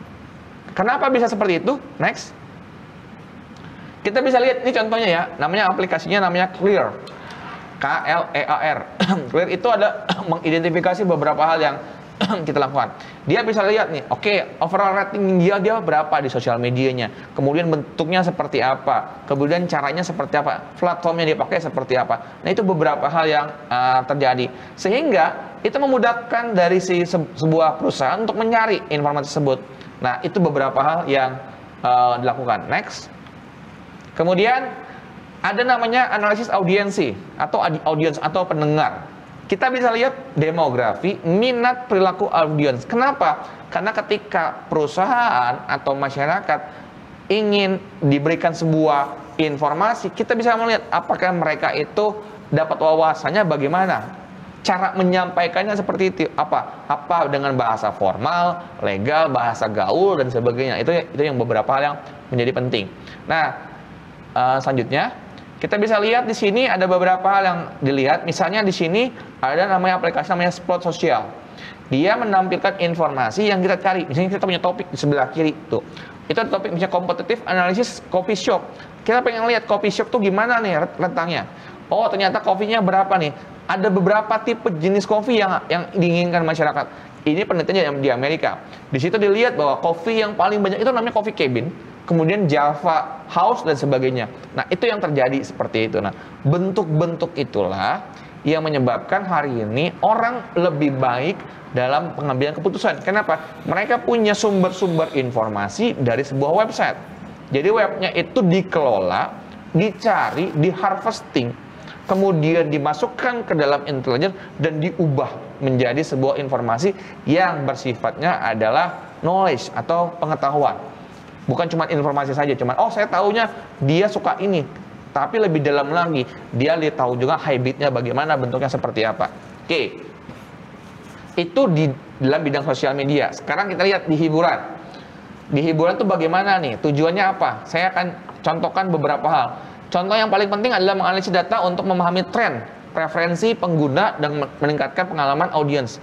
kenapa bisa seperti itu? Next. Kita bisa lihat ini contohnya ya, namanya aplikasinya namanya Clear. K L E A R. Clear itu ada mengidentifikasi beberapa hal yang kita lakukan. Dia bisa lihat nih, oke, okay, overall rating dia dia berapa di sosial medianya, kemudian bentuknya seperti apa, kemudian caranya seperti apa, platformnya dia pakai seperti apa. Nah, itu beberapa hal yang uh, terjadi, sehingga itu memudahkan dari si se sebuah perusahaan untuk mencari informasi tersebut. Nah, itu beberapa hal yang uh, dilakukan. Next. Kemudian ada namanya analisis audiensi atau audience atau pendengar. Kita bisa lihat demografi, minat, perilaku audiens. Kenapa? Karena ketika perusahaan atau masyarakat ingin diberikan sebuah informasi, kita bisa melihat apakah mereka itu dapat wawasannya bagaimana. Cara menyampaikannya seperti itu, apa apa dengan bahasa formal, legal, bahasa gaul dan sebagainya. Itu itu yang beberapa hal yang menjadi penting. Nah, uh, selanjutnya kita bisa lihat di sini ada beberapa hal yang dilihat. Misalnya di sini ada namanya aplikasi namanya Sprout Social. Dia menampilkan informasi yang kita cari. Misalnya kita punya topik di sebelah kiri tuh. Itu ada topik misalnya kompetitif analisis coffee shop. Kita pengen lihat coffee shop tuh gimana nih rentangnya. Oh, ternyata kopinya berapa nih? Ada beberapa tipe jenis kopi yang yang diinginkan masyarakat. Ini penelitiannya di Amerika. Di situ dilihat bahwa kopi yang paling banyak itu namanya coffee cabin, kemudian Java House dan sebagainya. Nah, itu yang terjadi seperti itu. Nah, bentuk-bentuk itulah yang menyebabkan hari ini orang lebih baik dalam pengambilan keputusan. Kenapa? Mereka punya sumber-sumber informasi dari sebuah website. Jadi webnya itu dikelola, dicari, di-harvesting, kemudian dimasukkan ke dalam intelijen dan diubah menjadi sebuah informasi yang bersifatnya adalah knowledge atau pengetahuan. Bukan cuma informasi saja, cuma oh saya tahunya dia suka ini, tapi lebih dalam lagi dia lihat tahu juga habitnya bagaimana, bentuknya seperti apa. Oke, itu di dalam bidang sosial media. Sekarang kita lihat di hiburan. Di hiburan itu bagaimana nih? Tujuannya apa? Saya akan contohkan beberapa hal. Contoh yang paling penting adalah menganalisis data untuk memahami tren, preferensi pengguna, dan meningkatkan pengalaman audiens.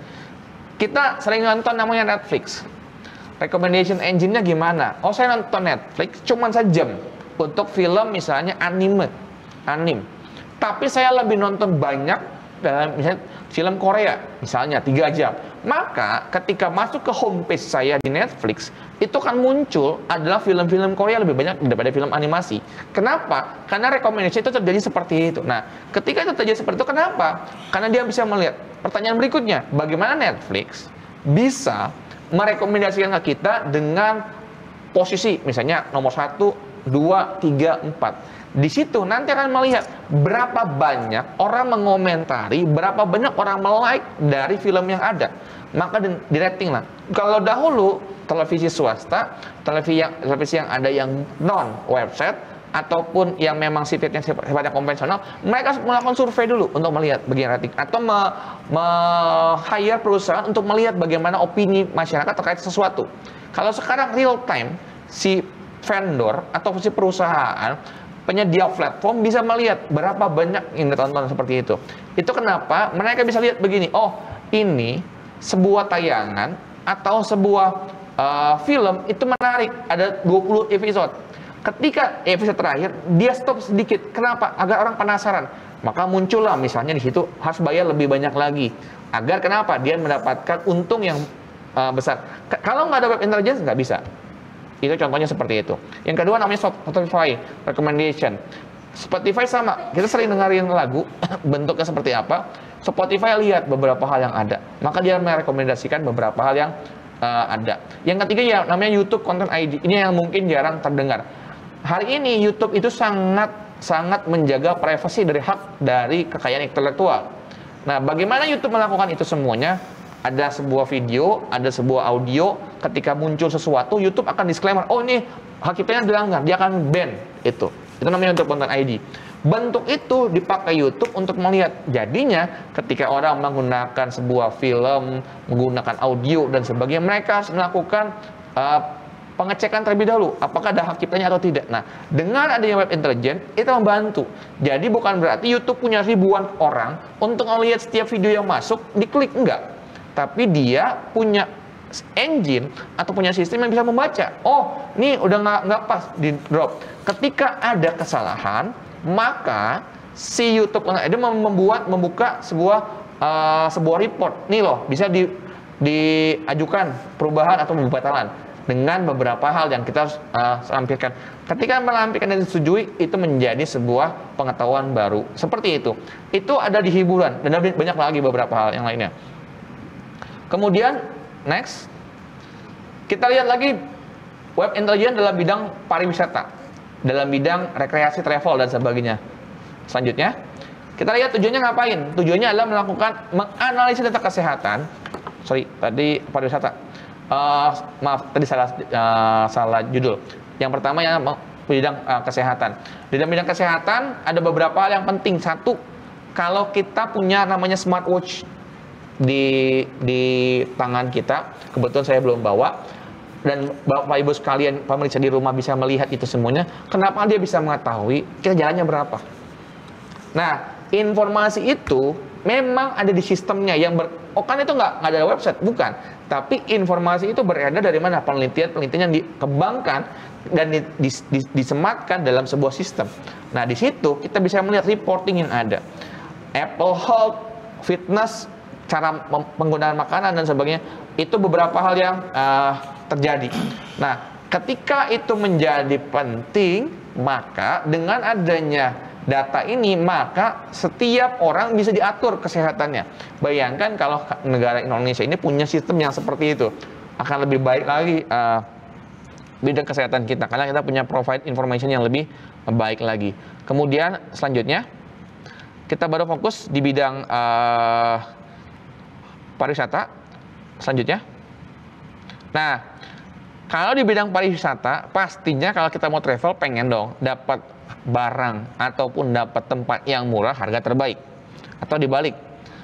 Kita sering nonton namanya Netflix. Recommendation engine-nya gimana? Oh, saya nonton Netflix cuma sejam untuk film misalnya anime, anim. Tapi saya lebih nonton banyak dalam misalnya film Korea, misalnya tiga jam. Maka ketika masuk ke homepage saya di Netflix, itu kan muncul adalah film-film Korea lebih banyak daripada film animasi. Kenapa? Karena rekomendasi itu terjadi seperti itu. Nah, ketika itu terjadi seperti itu, kenapa? Karena dia bisa melihat. Pertanyaan berikutnya, bagaimana Netflix bisa merekomendasikan ke kita dengan posisi, misalnya nomor satu, dua, tiga, empat. Di situ nanti akan melihat berapa banyak orang mengomentari, berapa banyak orang melike dari film yang ada. Maka di, di rating lah. Kalau dahulu televisi swasta, televisi yang, televisi yang ada yang non website ataupun yang memang sifatnya sifatnya konvensional, mereka melakukan survei dulu untuk melihat bagaimana rating atau me, me hire perusahaan untuk melihat bagaimana opini masyarakat terkait sesuatu. Kalau sekarang real time, si vendor atau si perusahaan penyedia platform bisa melihat berapa banyak yang ditonton seperti itu. Itu kenapa mereka bisa lihat begini, oh ini sebuah tayangan atau sebuah uh, film itu menarik, ada dua puluh episode. Ketika episode terakhir dia stop sedikit, kenapa? Agar orang penasaran. Maka muncullah misalnya di situ harus bayar lebih banyak lagi. Agar kenapa? Dia mendapatkan untung yang uh, besar. K kalau nggak ada web intelligence nggak bisa. Itu contohnya seperti itu. Yang kedua namanya Spotify recommendation. Spotify sama, kita sering dengerin lagu, bentuknya seperti apa. Spotify lihat beberapa hal yang ada, maka dia merekomendasikan beberapa hal yang uh, ada. Yang ketiga ya namanya YouTube Content I D. Ini yang mungkin jarang terdengar. Hari ini YouTube itu sangat sangat menjaga privasi dari hak dari kekayaan intelektual. Nah, bagaimana YouTube melakukan itu semuanya? Ada sebuah video, ada sebuah audio, ketika muncul sesuatu, YouTube akan disclaimer, oh ini hak ciptanya dilanggar, dia akan ban itu. Itu namanya untuk Content I D. Bentuk itu dipakai YouTube untuk melihat. Jadinya ketika orang menggunakan sebuah film, menggunakan audio dan sebagainya, mereka harus melakukan uh, pengecekan terlebih dahulu, apakah ada hak ciptanya atau tidak. Nah, dengan adanya web intelligence, itu membantu. Jadi bukan berarti YouTube punya ribuan orang untuk melihat setiap video yang masuk, diklik, enggak. Tapi dia punya engine atau punya sistem yang bisa membaca. Oh, ini udah nggak nggak pas di drop. Ketika ada kesalahan, maka si YouTube dia membuat membuka sebuah uh, sebuah report. Nih loh, bisa di diajukan perubahan atau pembatalan dengan beberapa hal yang kita harus uh, lampirkan. Ketika melampirkan dan disetujui, itu menjadi sebuah pengetahuan baru. Seperti itu. Itu ada di hiburan dan banyak lagi beberapa hal yang lainnya. Kemudian, next, kita lihat lagi web intelligence dalam bidang pariwisata, dalam bidang rekreasi, travel, dan sebagainya. Selanjutnya, kita lihat tujuannya ngapain? Tujuannya adalah melakukan menganalisis data kesehatan. Sorry, tadi pariwisata. Uh, maaf, tadi salah uh, salah judul. Yang pertama yang bidang uh, kesehatan. Di dalam bidang kesehatan ada beberapa hal yang penting. Satu, kalau kita punya namanya smartwatch di di tangan kita, kebetulan saya belum bawa, dan Bapak Ibu sekalian pemirsa di rumah bisa melihat itu semuanya, kenapa dia bisa mengetahui kita jalannya berapa? Nah, informasi itu memang ada di sistemnya yang ber, oh kan itu nggak ada website, bukan. Tapi informasi itu beredar dari mana? Penelitian-penelitian yang dikembangkan dan di, di, di, disematkan dalam sebuah sistem. Nah, di situ kita bisa melihat reporting yang ada. Apple Health, fitness, cara penggunaan makanan dan sebagainya, itu beberapa hal yang uh, terjadi. Nah, ketika itu menjadi penting, maka dengan adanya data ini, maka setiap orang bisa diatur kesehatannya. Bayangkan kalau negara Indonesia ini punya sistem yang seperti itu, akan lebih baik lagi uh, bidang kesehatan kita, karena kita punya provide information yang lebih baik lagi. Kemudian selanjutnya, kita baru fokus di bidang uh, pariwisata. Selanjutnya, nah, kalau di bidang pariwisata, pastinya kalau kita mau travel, pengen dong dapat barang ataupun dapat tempat yang murah, harga terbaik. Atau dibalik,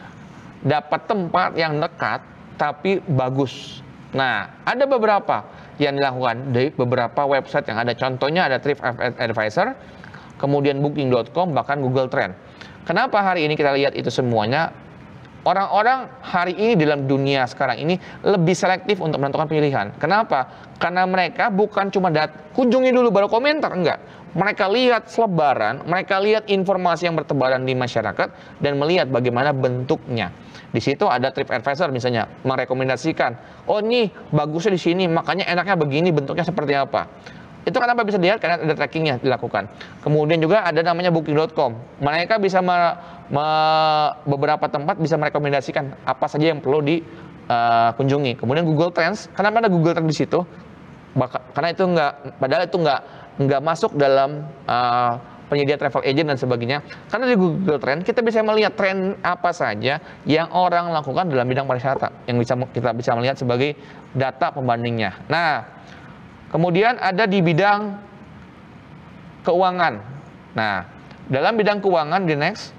dapat tempat yang dekat tapi bagus. Nah, ada beberapa yang dilakukan di beberapa website yang ada. Contohnya ada TripAdvisor, kemudian Booking dot com, bahkan Google Trend. Kenapa hari ini kita lihat itu semuanya? Orang-orang hari ini dalam dunia sekarang ini lebih selektif untuk menentukan pilihan. Kenapa? Karena mereka bukan cuma dat kunjungi dulu baru komentar, enggak. Mereka lihat selebaran, mereka lihat informasi yang bertebaran di masyarakat dan melihat bagaimana bentuknya. Di situ ada TripAdvisor misalnya merekomendasikan, oh nih bagusnya di sini, makanya enaknya begini, bentuknya seperti apa. Itu kenapa bisa dilihat? Karena ada trackingnya dilakukan. Kemudian juga ada namanya Booking dot com. Mereka bisa me, me, beberapa tempat bisa merekomendasikan apa saja yang perlu dikunjungi. Uh, Kemudian Google Trends, kenapa ada Google Trends di situ? Baka, karena itu enggak, padahal itu enggak enggak masuk dalam uh, penyedia travel agent dan sebagainya. Karena di Google Trends kita bisa melihat tren apa saja yang orang lakukan dalam bidang pariwisata, yang bisa kita bisa melihat sebagai data pembandingnya. Nah, kemudian ada di bidang keuangan. Nah, dalam bidang keuangan di next.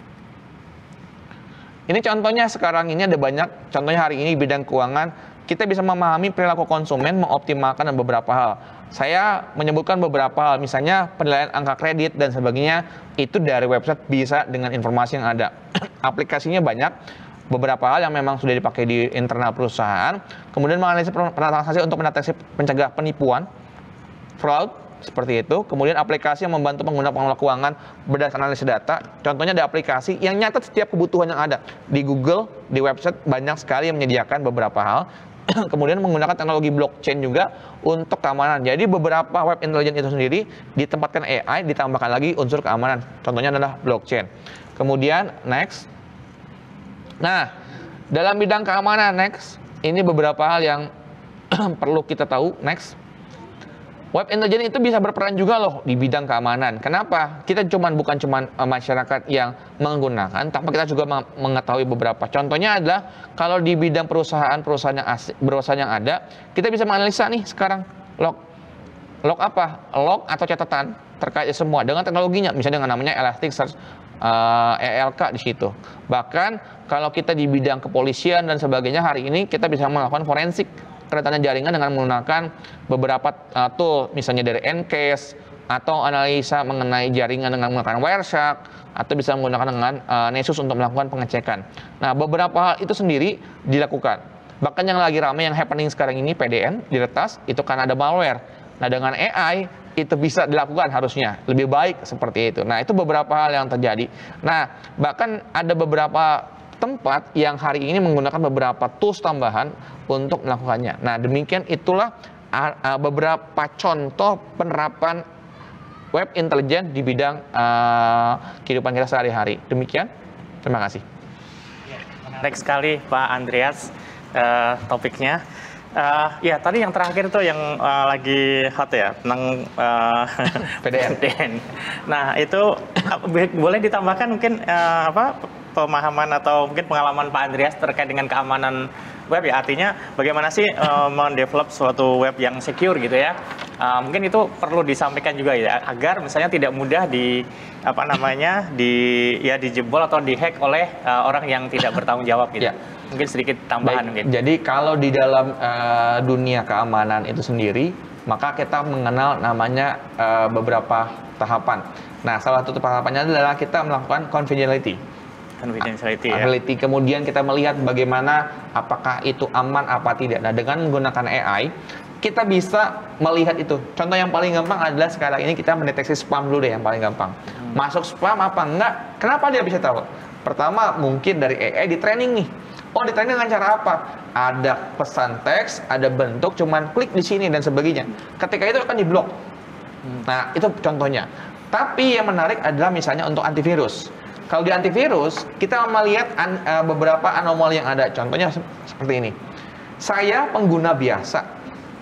Ini contohnya sekarang ini ada banyak, contohnya hari ini bidang keuangan, kita bisa memahami perilaku konsumen, mengoptimalkan dan beberapa hal. Saya menyebutkan beberapa hal, misalnya penilaian angka kredit dan sebagainya, itu dari website bisa dengan informasi yang ada. Aplikasinya banyak. Beberapa hal yang memang sudah dipakai di internal perusahaan, kemudian menganalisis transaksi untuk mendeteksi pencegah penipuan, fraud, seperti itu. Kemudian aplikasi yang membantu pengguna pengelola keuangan berdasarkan analisis data. Contohnya ada aplikasi yang nyatat setiap kebutuhan yang ada. Di Google, di website banyak sekali yang menyediakan beberapa hal. Kemudian menggunakan teknologi blockchain juga untuk keamanan. Jadi beberapa web intelligence itu sendiri ditempatkan A I, ditambahkan lagi unsur keamanan. Contohnya adalah blockchain. Kemudian next. Nah, dalam bidang keamanan, next, ini beberapa hal yang perlu kita tahu, next. Web intelligence itu bisa berperan juga loh di bidang keamanan. Kenapa? Kita cuman bukan cuman uh, masyarakat yang menggunakan, tapi kita juga mengetahui beberapa. Contohnya adalah kalau di bidang perusahaan-perusahaan yang asli, perusahaan yang ada, kita bisa menganalisa nih sekarang log. Log apa? Log atau catatan terkait semua dengan teknologinya, misalnya dengan namanya Elasticsearch. Uh, E L K di situ. Bahkan kalau kita di bidang kepolisian dan sebagainya, hari ini kita bisa melakukan forensik keretanan jaringan dengan menggunakan beberapa uh, tool, misalnya dari Ncase atau analisa mengenai jaringan dengan menggunakan Wireshark, atau bisa menggunakan dengan uh, Nessus untuk melakukan pengecekan. Nah, beberapa hal itu sendiri dilakukan. Bahkan yang lagi ramai yang happening sekarang ini P D N diretas itu karena ada malware. Nah, dengan A I itu bisa dilakukan harusnya lebih baik seperti itu. Nah, itu beberapa hal yang terjadi. Nah, bahkan ada beberapa tempat yang hari ini menggunakan beberapa tools tambahan untuk melakukannya. Nah, demikian itulah uh, beberapa contoh penerapan web intelligence di bidang uh, kehidupan kita sehari-hari. Demikian, terima kasih. Menarik sekali Pak Andreas uh, topiknya. Uh, ya tadi yang terakhir tuh yang uh, lagi hot ya tentang uh, P D N. P D N. Nah itu uh, boleh ditambahkan mungkin uh, apa pemahaman atau mungkin pengalaman Pak Andreas terkait dengan keamanan web ya, artinya bagaimana sih uh, mendevelop suatu web yang secure gitu ya. Uh, mungkin itu perlu disampaikan juga ya, agar misalnya tidak mudah di apa namanya di ya dijebol atau dihack oleh uh, orang yang tidak bertanggung jawab gitu. Ya. Mungkin sedikit tambahan. Baik, mungkin. Jadi kalau di dalam uh, dunia keamanan itu sendiri, maka kita mengenal namanya uh, beberapa tahapan. Nah, salah satu tahapannya adalah kita melakukan confidentiality. Confidentiality, ya. Confidentiality. Kemudian kita melihat bagaimana apakah itu aman apa tidak. Nah, dengan menggunakan A I, kita bisa melihat itu. Contoh yang paling gampang adalah sekarang ini kita mendeteksi spam dulu deh, yang paling gampang. Hmm. Masuk spam apa enggak? Kenapa dia bisa tahu? Pertama, mungkin dari A I di training nih. Oh, di training dengan cara apa? Ada pesan teks, ada bentuk, cuman klik di sini dan sebagainya. Ketika itu akan diblok. Hmm. Nah, itu contohnya. Tapi yang menarik adalah misalnya untuk antivirus. Kalau di antivirus, kita melihat an, uh, beberapa anomali yang ada. Contohnya se seperti ini. Saya pengguna biasa.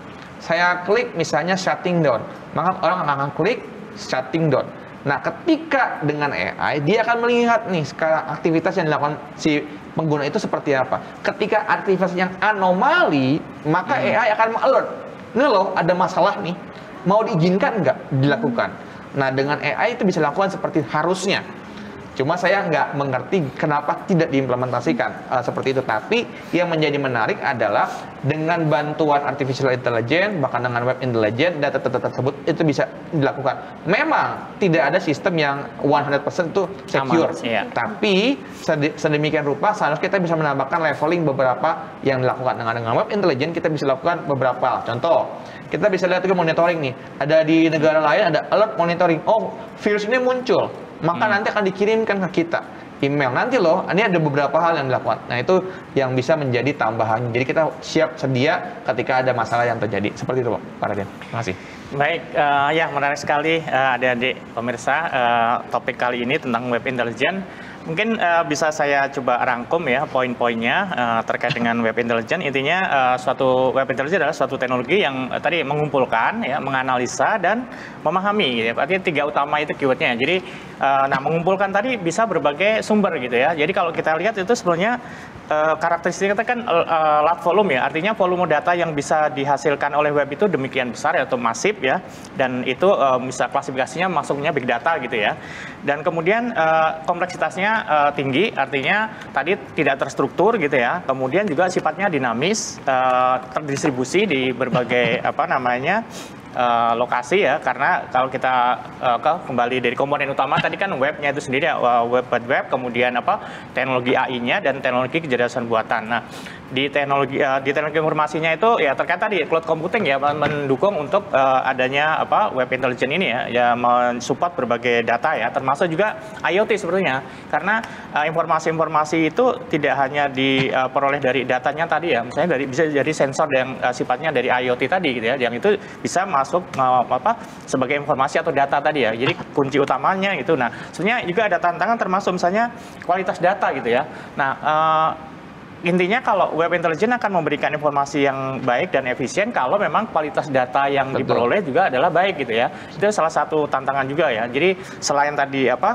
Saya klik misalnya shutting down, maka orang akan klik shutting down. Nah, ketika dengan A I, dia akan melihat nih sekarang aktivitas yang dilakukan si pengguna itu seperti apa. Ketika aktivitas yang anomali, maka hmm. A I akan alert. Ini loh, ada masalah nih. Mau diizinkan nggak dilakukan? Nah, dengan A I itu bisa dilakukan seperti harusnya. Cuma saya nggak mengerti kenapa tidak diimplementasikan uh, seperti itu. Tapi yang menjadi menarik adalah dengan bantuan artificial intelligence, bahkan dengan web intelligence, data-data tersebut itu bisa dilakukan. Memang tidak ada sistem yang seratus persen itu secure. Aman, iya. Tapi sedemikian rupa seharusnya kita bisa menambahkan leveling beberapa yang dilakukan. Dengan, dengan web intelligence kita bisa lakukan beberapa. Contoh, kita bisa lihat juga monitoring nih. Ada di negara lain ada alert monitoring. Oh, virus ini muncul. Maka hmm. nanti akan dikirimkan ke kita email. Nanti loh, ini ada beberapa hal yang dilakukan. Nah, itu yang bisa menjadi tambahan. Jadi kita siap sedia ketika ada masalah yang terjadi. Seperti itu, Pak Raden. Terima kasih. Baik, uh, ya menarik sekali uh, adik-adik pemirsa uh, topik kali ini tentang web intelligence. Mungkin uh, bisa saya coba rangkum ya poin-poinnya uh, terkait dengan web intelligence. Intinya uh, suatu web intelligence adalah suatu teknologi yang uh, tadi mengumpulkan, ya, menganalisa dan memahami. Gitu ya. Artinya tiga utama itu keywordnya. Jadi, uh, nah mengumpulkan tadi bisa berbagai sumber gitu ya. Jadi kalau kita lihat itu sebenarnya uh, karakteristiknya kan uh, large volume ya. Artinya volume data yang bisa dihasilkan oleh web itu demikian besar ya, atau masif ya. Dan itu uh, bisa klasifikasinya masuknya big data gitu ya. Dan kemudian uh, kompleksitasnya uh, tinggi, artinya tadi tidak terstruktur gitu ya. Kemudian juga sifatnya dinamis, uh, terdistribusi di berbagai apa namanya Uh, lokasi ya, karena kalau kita uh, ke, kembali dari komponen utama tadi kan webnya itu sendiri, uh, web web kemudian apa teknologi A I-nya dan teknologi kecerdasan buatan. Nah, di teknologi uh, di teknologi informasinya itu ya terkait tadi cloud computing ya, mendukung untuk uh, adanya apa web intelligence ini ya, ya mensupport berbagai data ya, termasuk juga I O T sebenarnya, karena informasi-informasi uh, itu tidak hanya diperoleh uh, dari datanya tadi ya, misalnya dari bisa dari sensor yang uh, sifatnya dari I O T tadi gitu ya, yang itu bisa masuk uh, apa sebagai informasi atau data tadi ya. Jadi kunci utamanya gitu. Nah, sebenarnya juga ada tantangan termasuk misalnya kualitas data gitu ya. Nah, uh, intinya kalau web intelligence akan memberikan informasi yang baik dan efisien kalau memang kualitas data yang Betul. diperoleh juga adalah baik gitu ya. Itu salah satu tantangan juga ya. Jadi selain tadi apa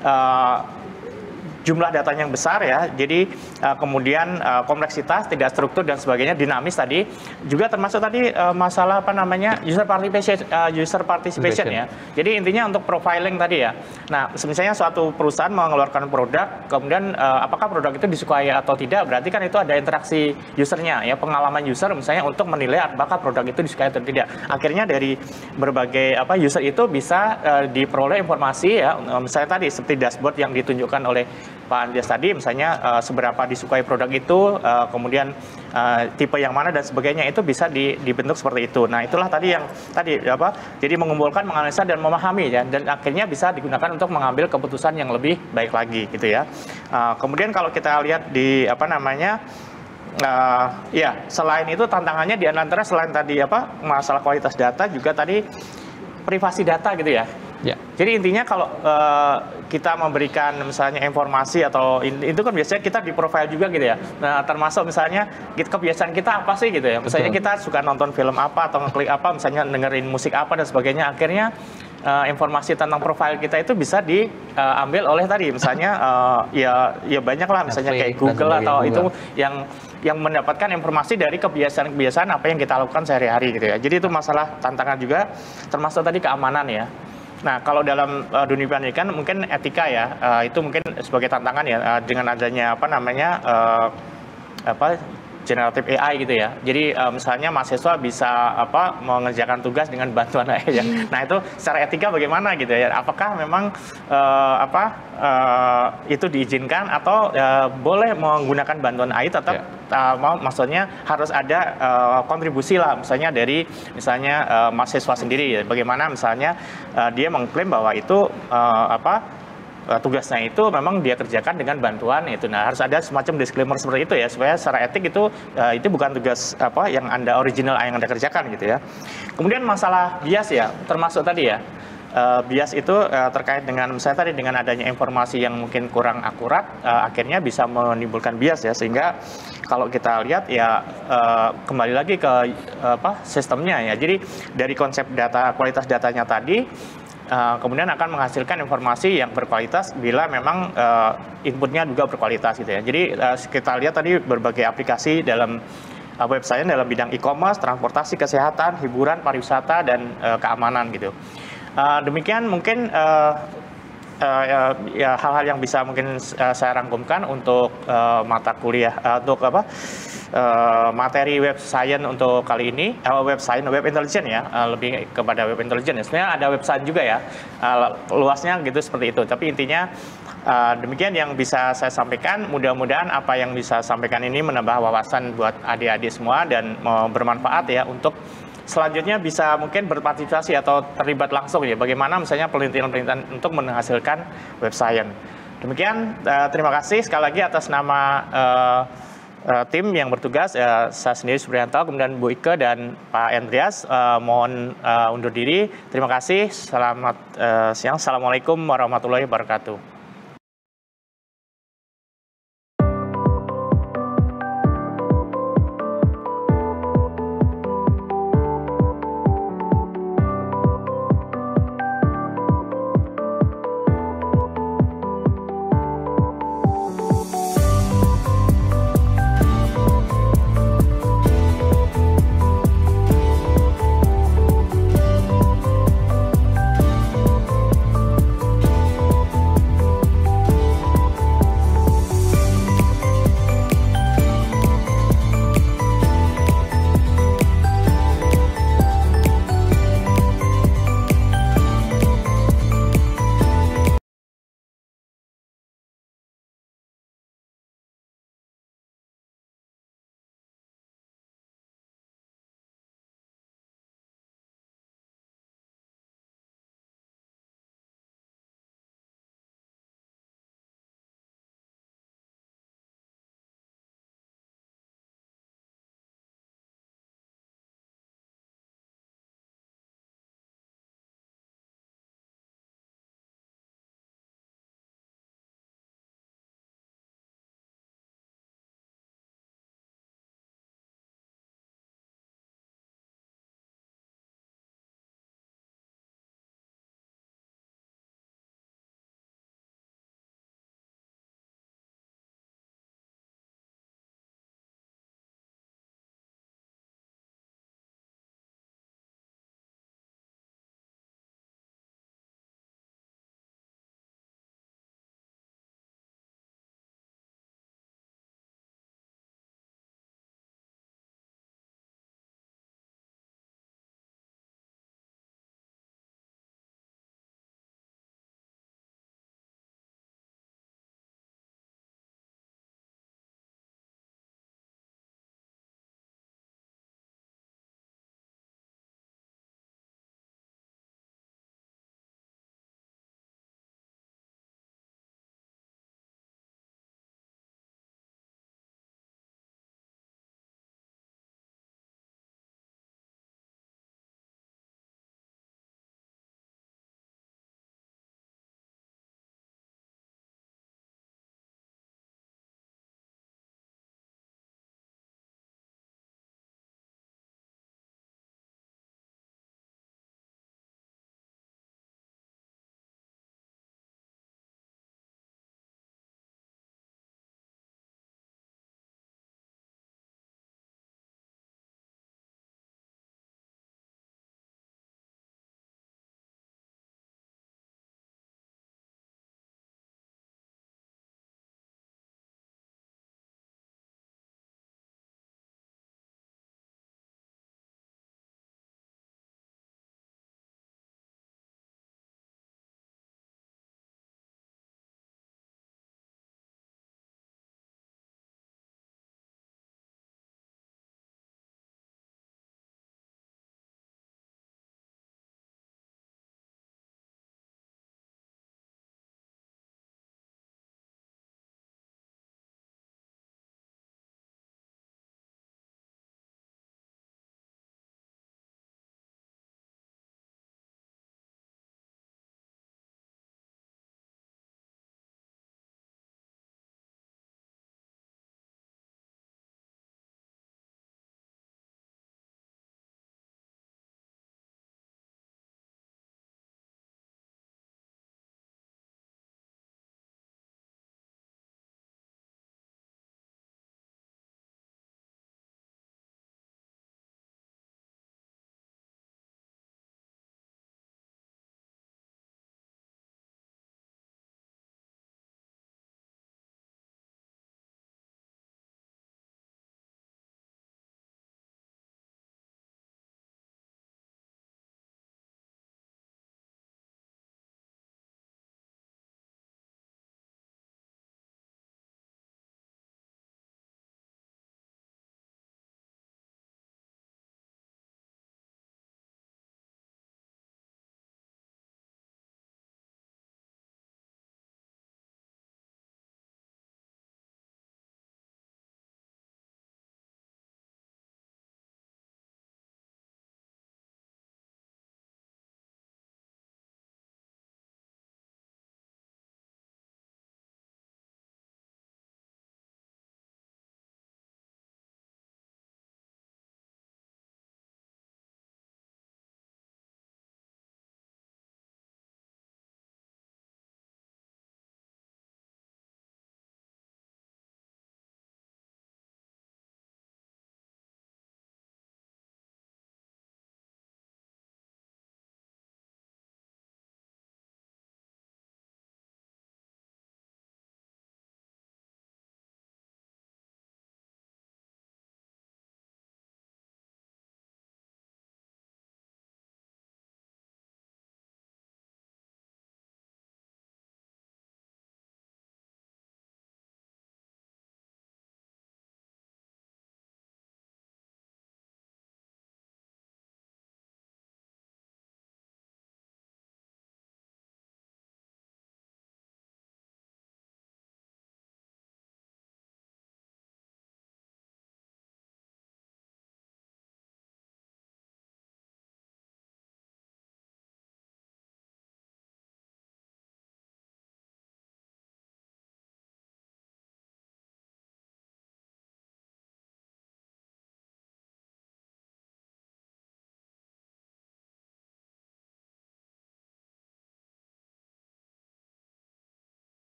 uh, jumlah datanya yang besar ya, jadi uh, kemudian uh, kompleksitas, tidak struktur dan sebagainya, dinamis tadi, juga termasuk tadi uh, masalah apa namanya user participation, uh, user participation ya. Jadi intinya untuk profiling tadi ya. Nah, misalnya suatu perusahaan mengeluarkan produk, kemudian uh, apakah produk itu disukai atau tidak, berarti kan itu ada interaksi usernya ya, pengalaman user misalnya untuk menilai apakah produk itu disukai atau tidak. Akhirnya dari berbagai apa user itu bisa uh, diperoleh informasi ya, misalnya tadi seperti dashboard yang ditunjukkan oleh Pak Andreas tadi, misalnya uh, seberapa disukai produk itu, uh, kemudian uh, tipe yang mana dan sebagainya, itu bisa di, dibentuk seperti itu. Nah, itulah tadi yang tadi apa? Jadi mengumpulkan, menganalisa dan memahami ya, dan akhirnya bisa digunakan untuk mengambil keputusan yang lebih baik lagi gitu ya. Uh, kemudian kalau kita lihat di apa namanya, uh, ya selain itu tantangannya di antara selain tadi apa masalah kualitas data, juga tadi privasi data gitu ya. Ya. Jadi intinya kalau uh, kita memberikan misalnya informasi atau in, itu kan biasanya kita di profile juga gitu ya. Nah, termasuk misalnya kebiasaan kita apa sih gitu ya. Misalnya Betul. kita suka nonton film apa atau ngeklik apa, misalnya dengerin musik apa dan sebagainya. Akhirnya uh, informasi tentang profile kita itu bisa diambil uh, oleh tadi misalnya uh, ya ya banyak lah misalnya Netflix, kayak Google atau Google. Itu yang yang mendapatkan informasi dari kebiasaan-kebiasaan apa yang kita lakukan sehari-hari gitu ya. Jadi itu masalah tantangan juga, termasuk tadi keamanan ya. Nah, kalau dalam uh, dunia pendidikan mungkin etika ya, uh, itu mungkin sebagai tantangan ya, uh, dengan adanya apa namanya uh, apa generative A I gitu ya. Jadi uh, misalnya mahasiswa bisa apa mengerjakan tugas dengan bantuan A I ya. Nah, itu secara etika bagaimana gitu ya? Apakah memang uh, apa uh, itu diizinkan atau uh, boleh menggunakan bantuan A I tetap yeah. uh, mau maksudnya harus ada uh, kontribusi lah misalnya dari misalnya uh, mahasiswa sendiri ya. Bagaimana misalnya uh, dia mengklaim bahwa itu uh, apa tugasnya itu memang dia kerjakan dengan bantuan itu. Nah, harus ada semacam disclaimer seperti itu ya, supaya secara etik itu uh, itu bukan tugas apa yang Anda original yang Anda kerjakan gitu ya. Kemudian masalah bias ya, termasuk tadi ya. Uh, bias itu uh, terkait dengan misalnya tadi dengan adanya informasi yang mungkin kurang akurat, uh, akhirnya bisa menimbulkan bias ya, sehingga kalau kita lihat ya uh, kembali lagi ke uh, apa sistemnya ya. Jadi dari konsep data, kualitas datanya tadi, Uh, kemudian akan menghasilkan informasi yang berkualitas bila memang uh, inputnya juga berkualitas gitu ya. Jadi uh, kita lihat tadi berbagai aplikasi dalam uh, website dalam bidang e-commerce, transportasi, kesehatan, hiburan, pariwisata, dan uh, keamanan gitu. Uh, demikian mungkin uh, uh, uh, ya hal-hal yang bisa mungkin uh, saya rangkumkan untuk uh, mata kuliah uh, untuk apa? Uh, materi web science untuk kali ini, uh, web science, web intelligence ya, uh, lebih kepada web intelligence. Sebenarnya ada web science juga ya, uh, luasnya gitu seperti itu. Tapi intinya uh, demikian yang bisa saya sampaikan. Mudah-mudahan apa yang bisa saya sampaikan ini menambah wawasan buat adik-adik semua dan uh, bermanfaat ya untuk selanjutnya bisa mungkin berpartisipasi atau terlibat langsung ya. Bagaimana misalnya penelitian-penelitian untuk menghasilkan web science. Demikian, uh, terima kasih sekali lagi atas nama uh, Uh, tim yang bertugas, uh, saya sendiri Supriyanto, kemudian Bu Ike dan Pak Andreas, uh, mohon uh, undur diri. Terima kasih, selamat uh, siang, Assalamualaikum warahmatullahi wabarakatuh.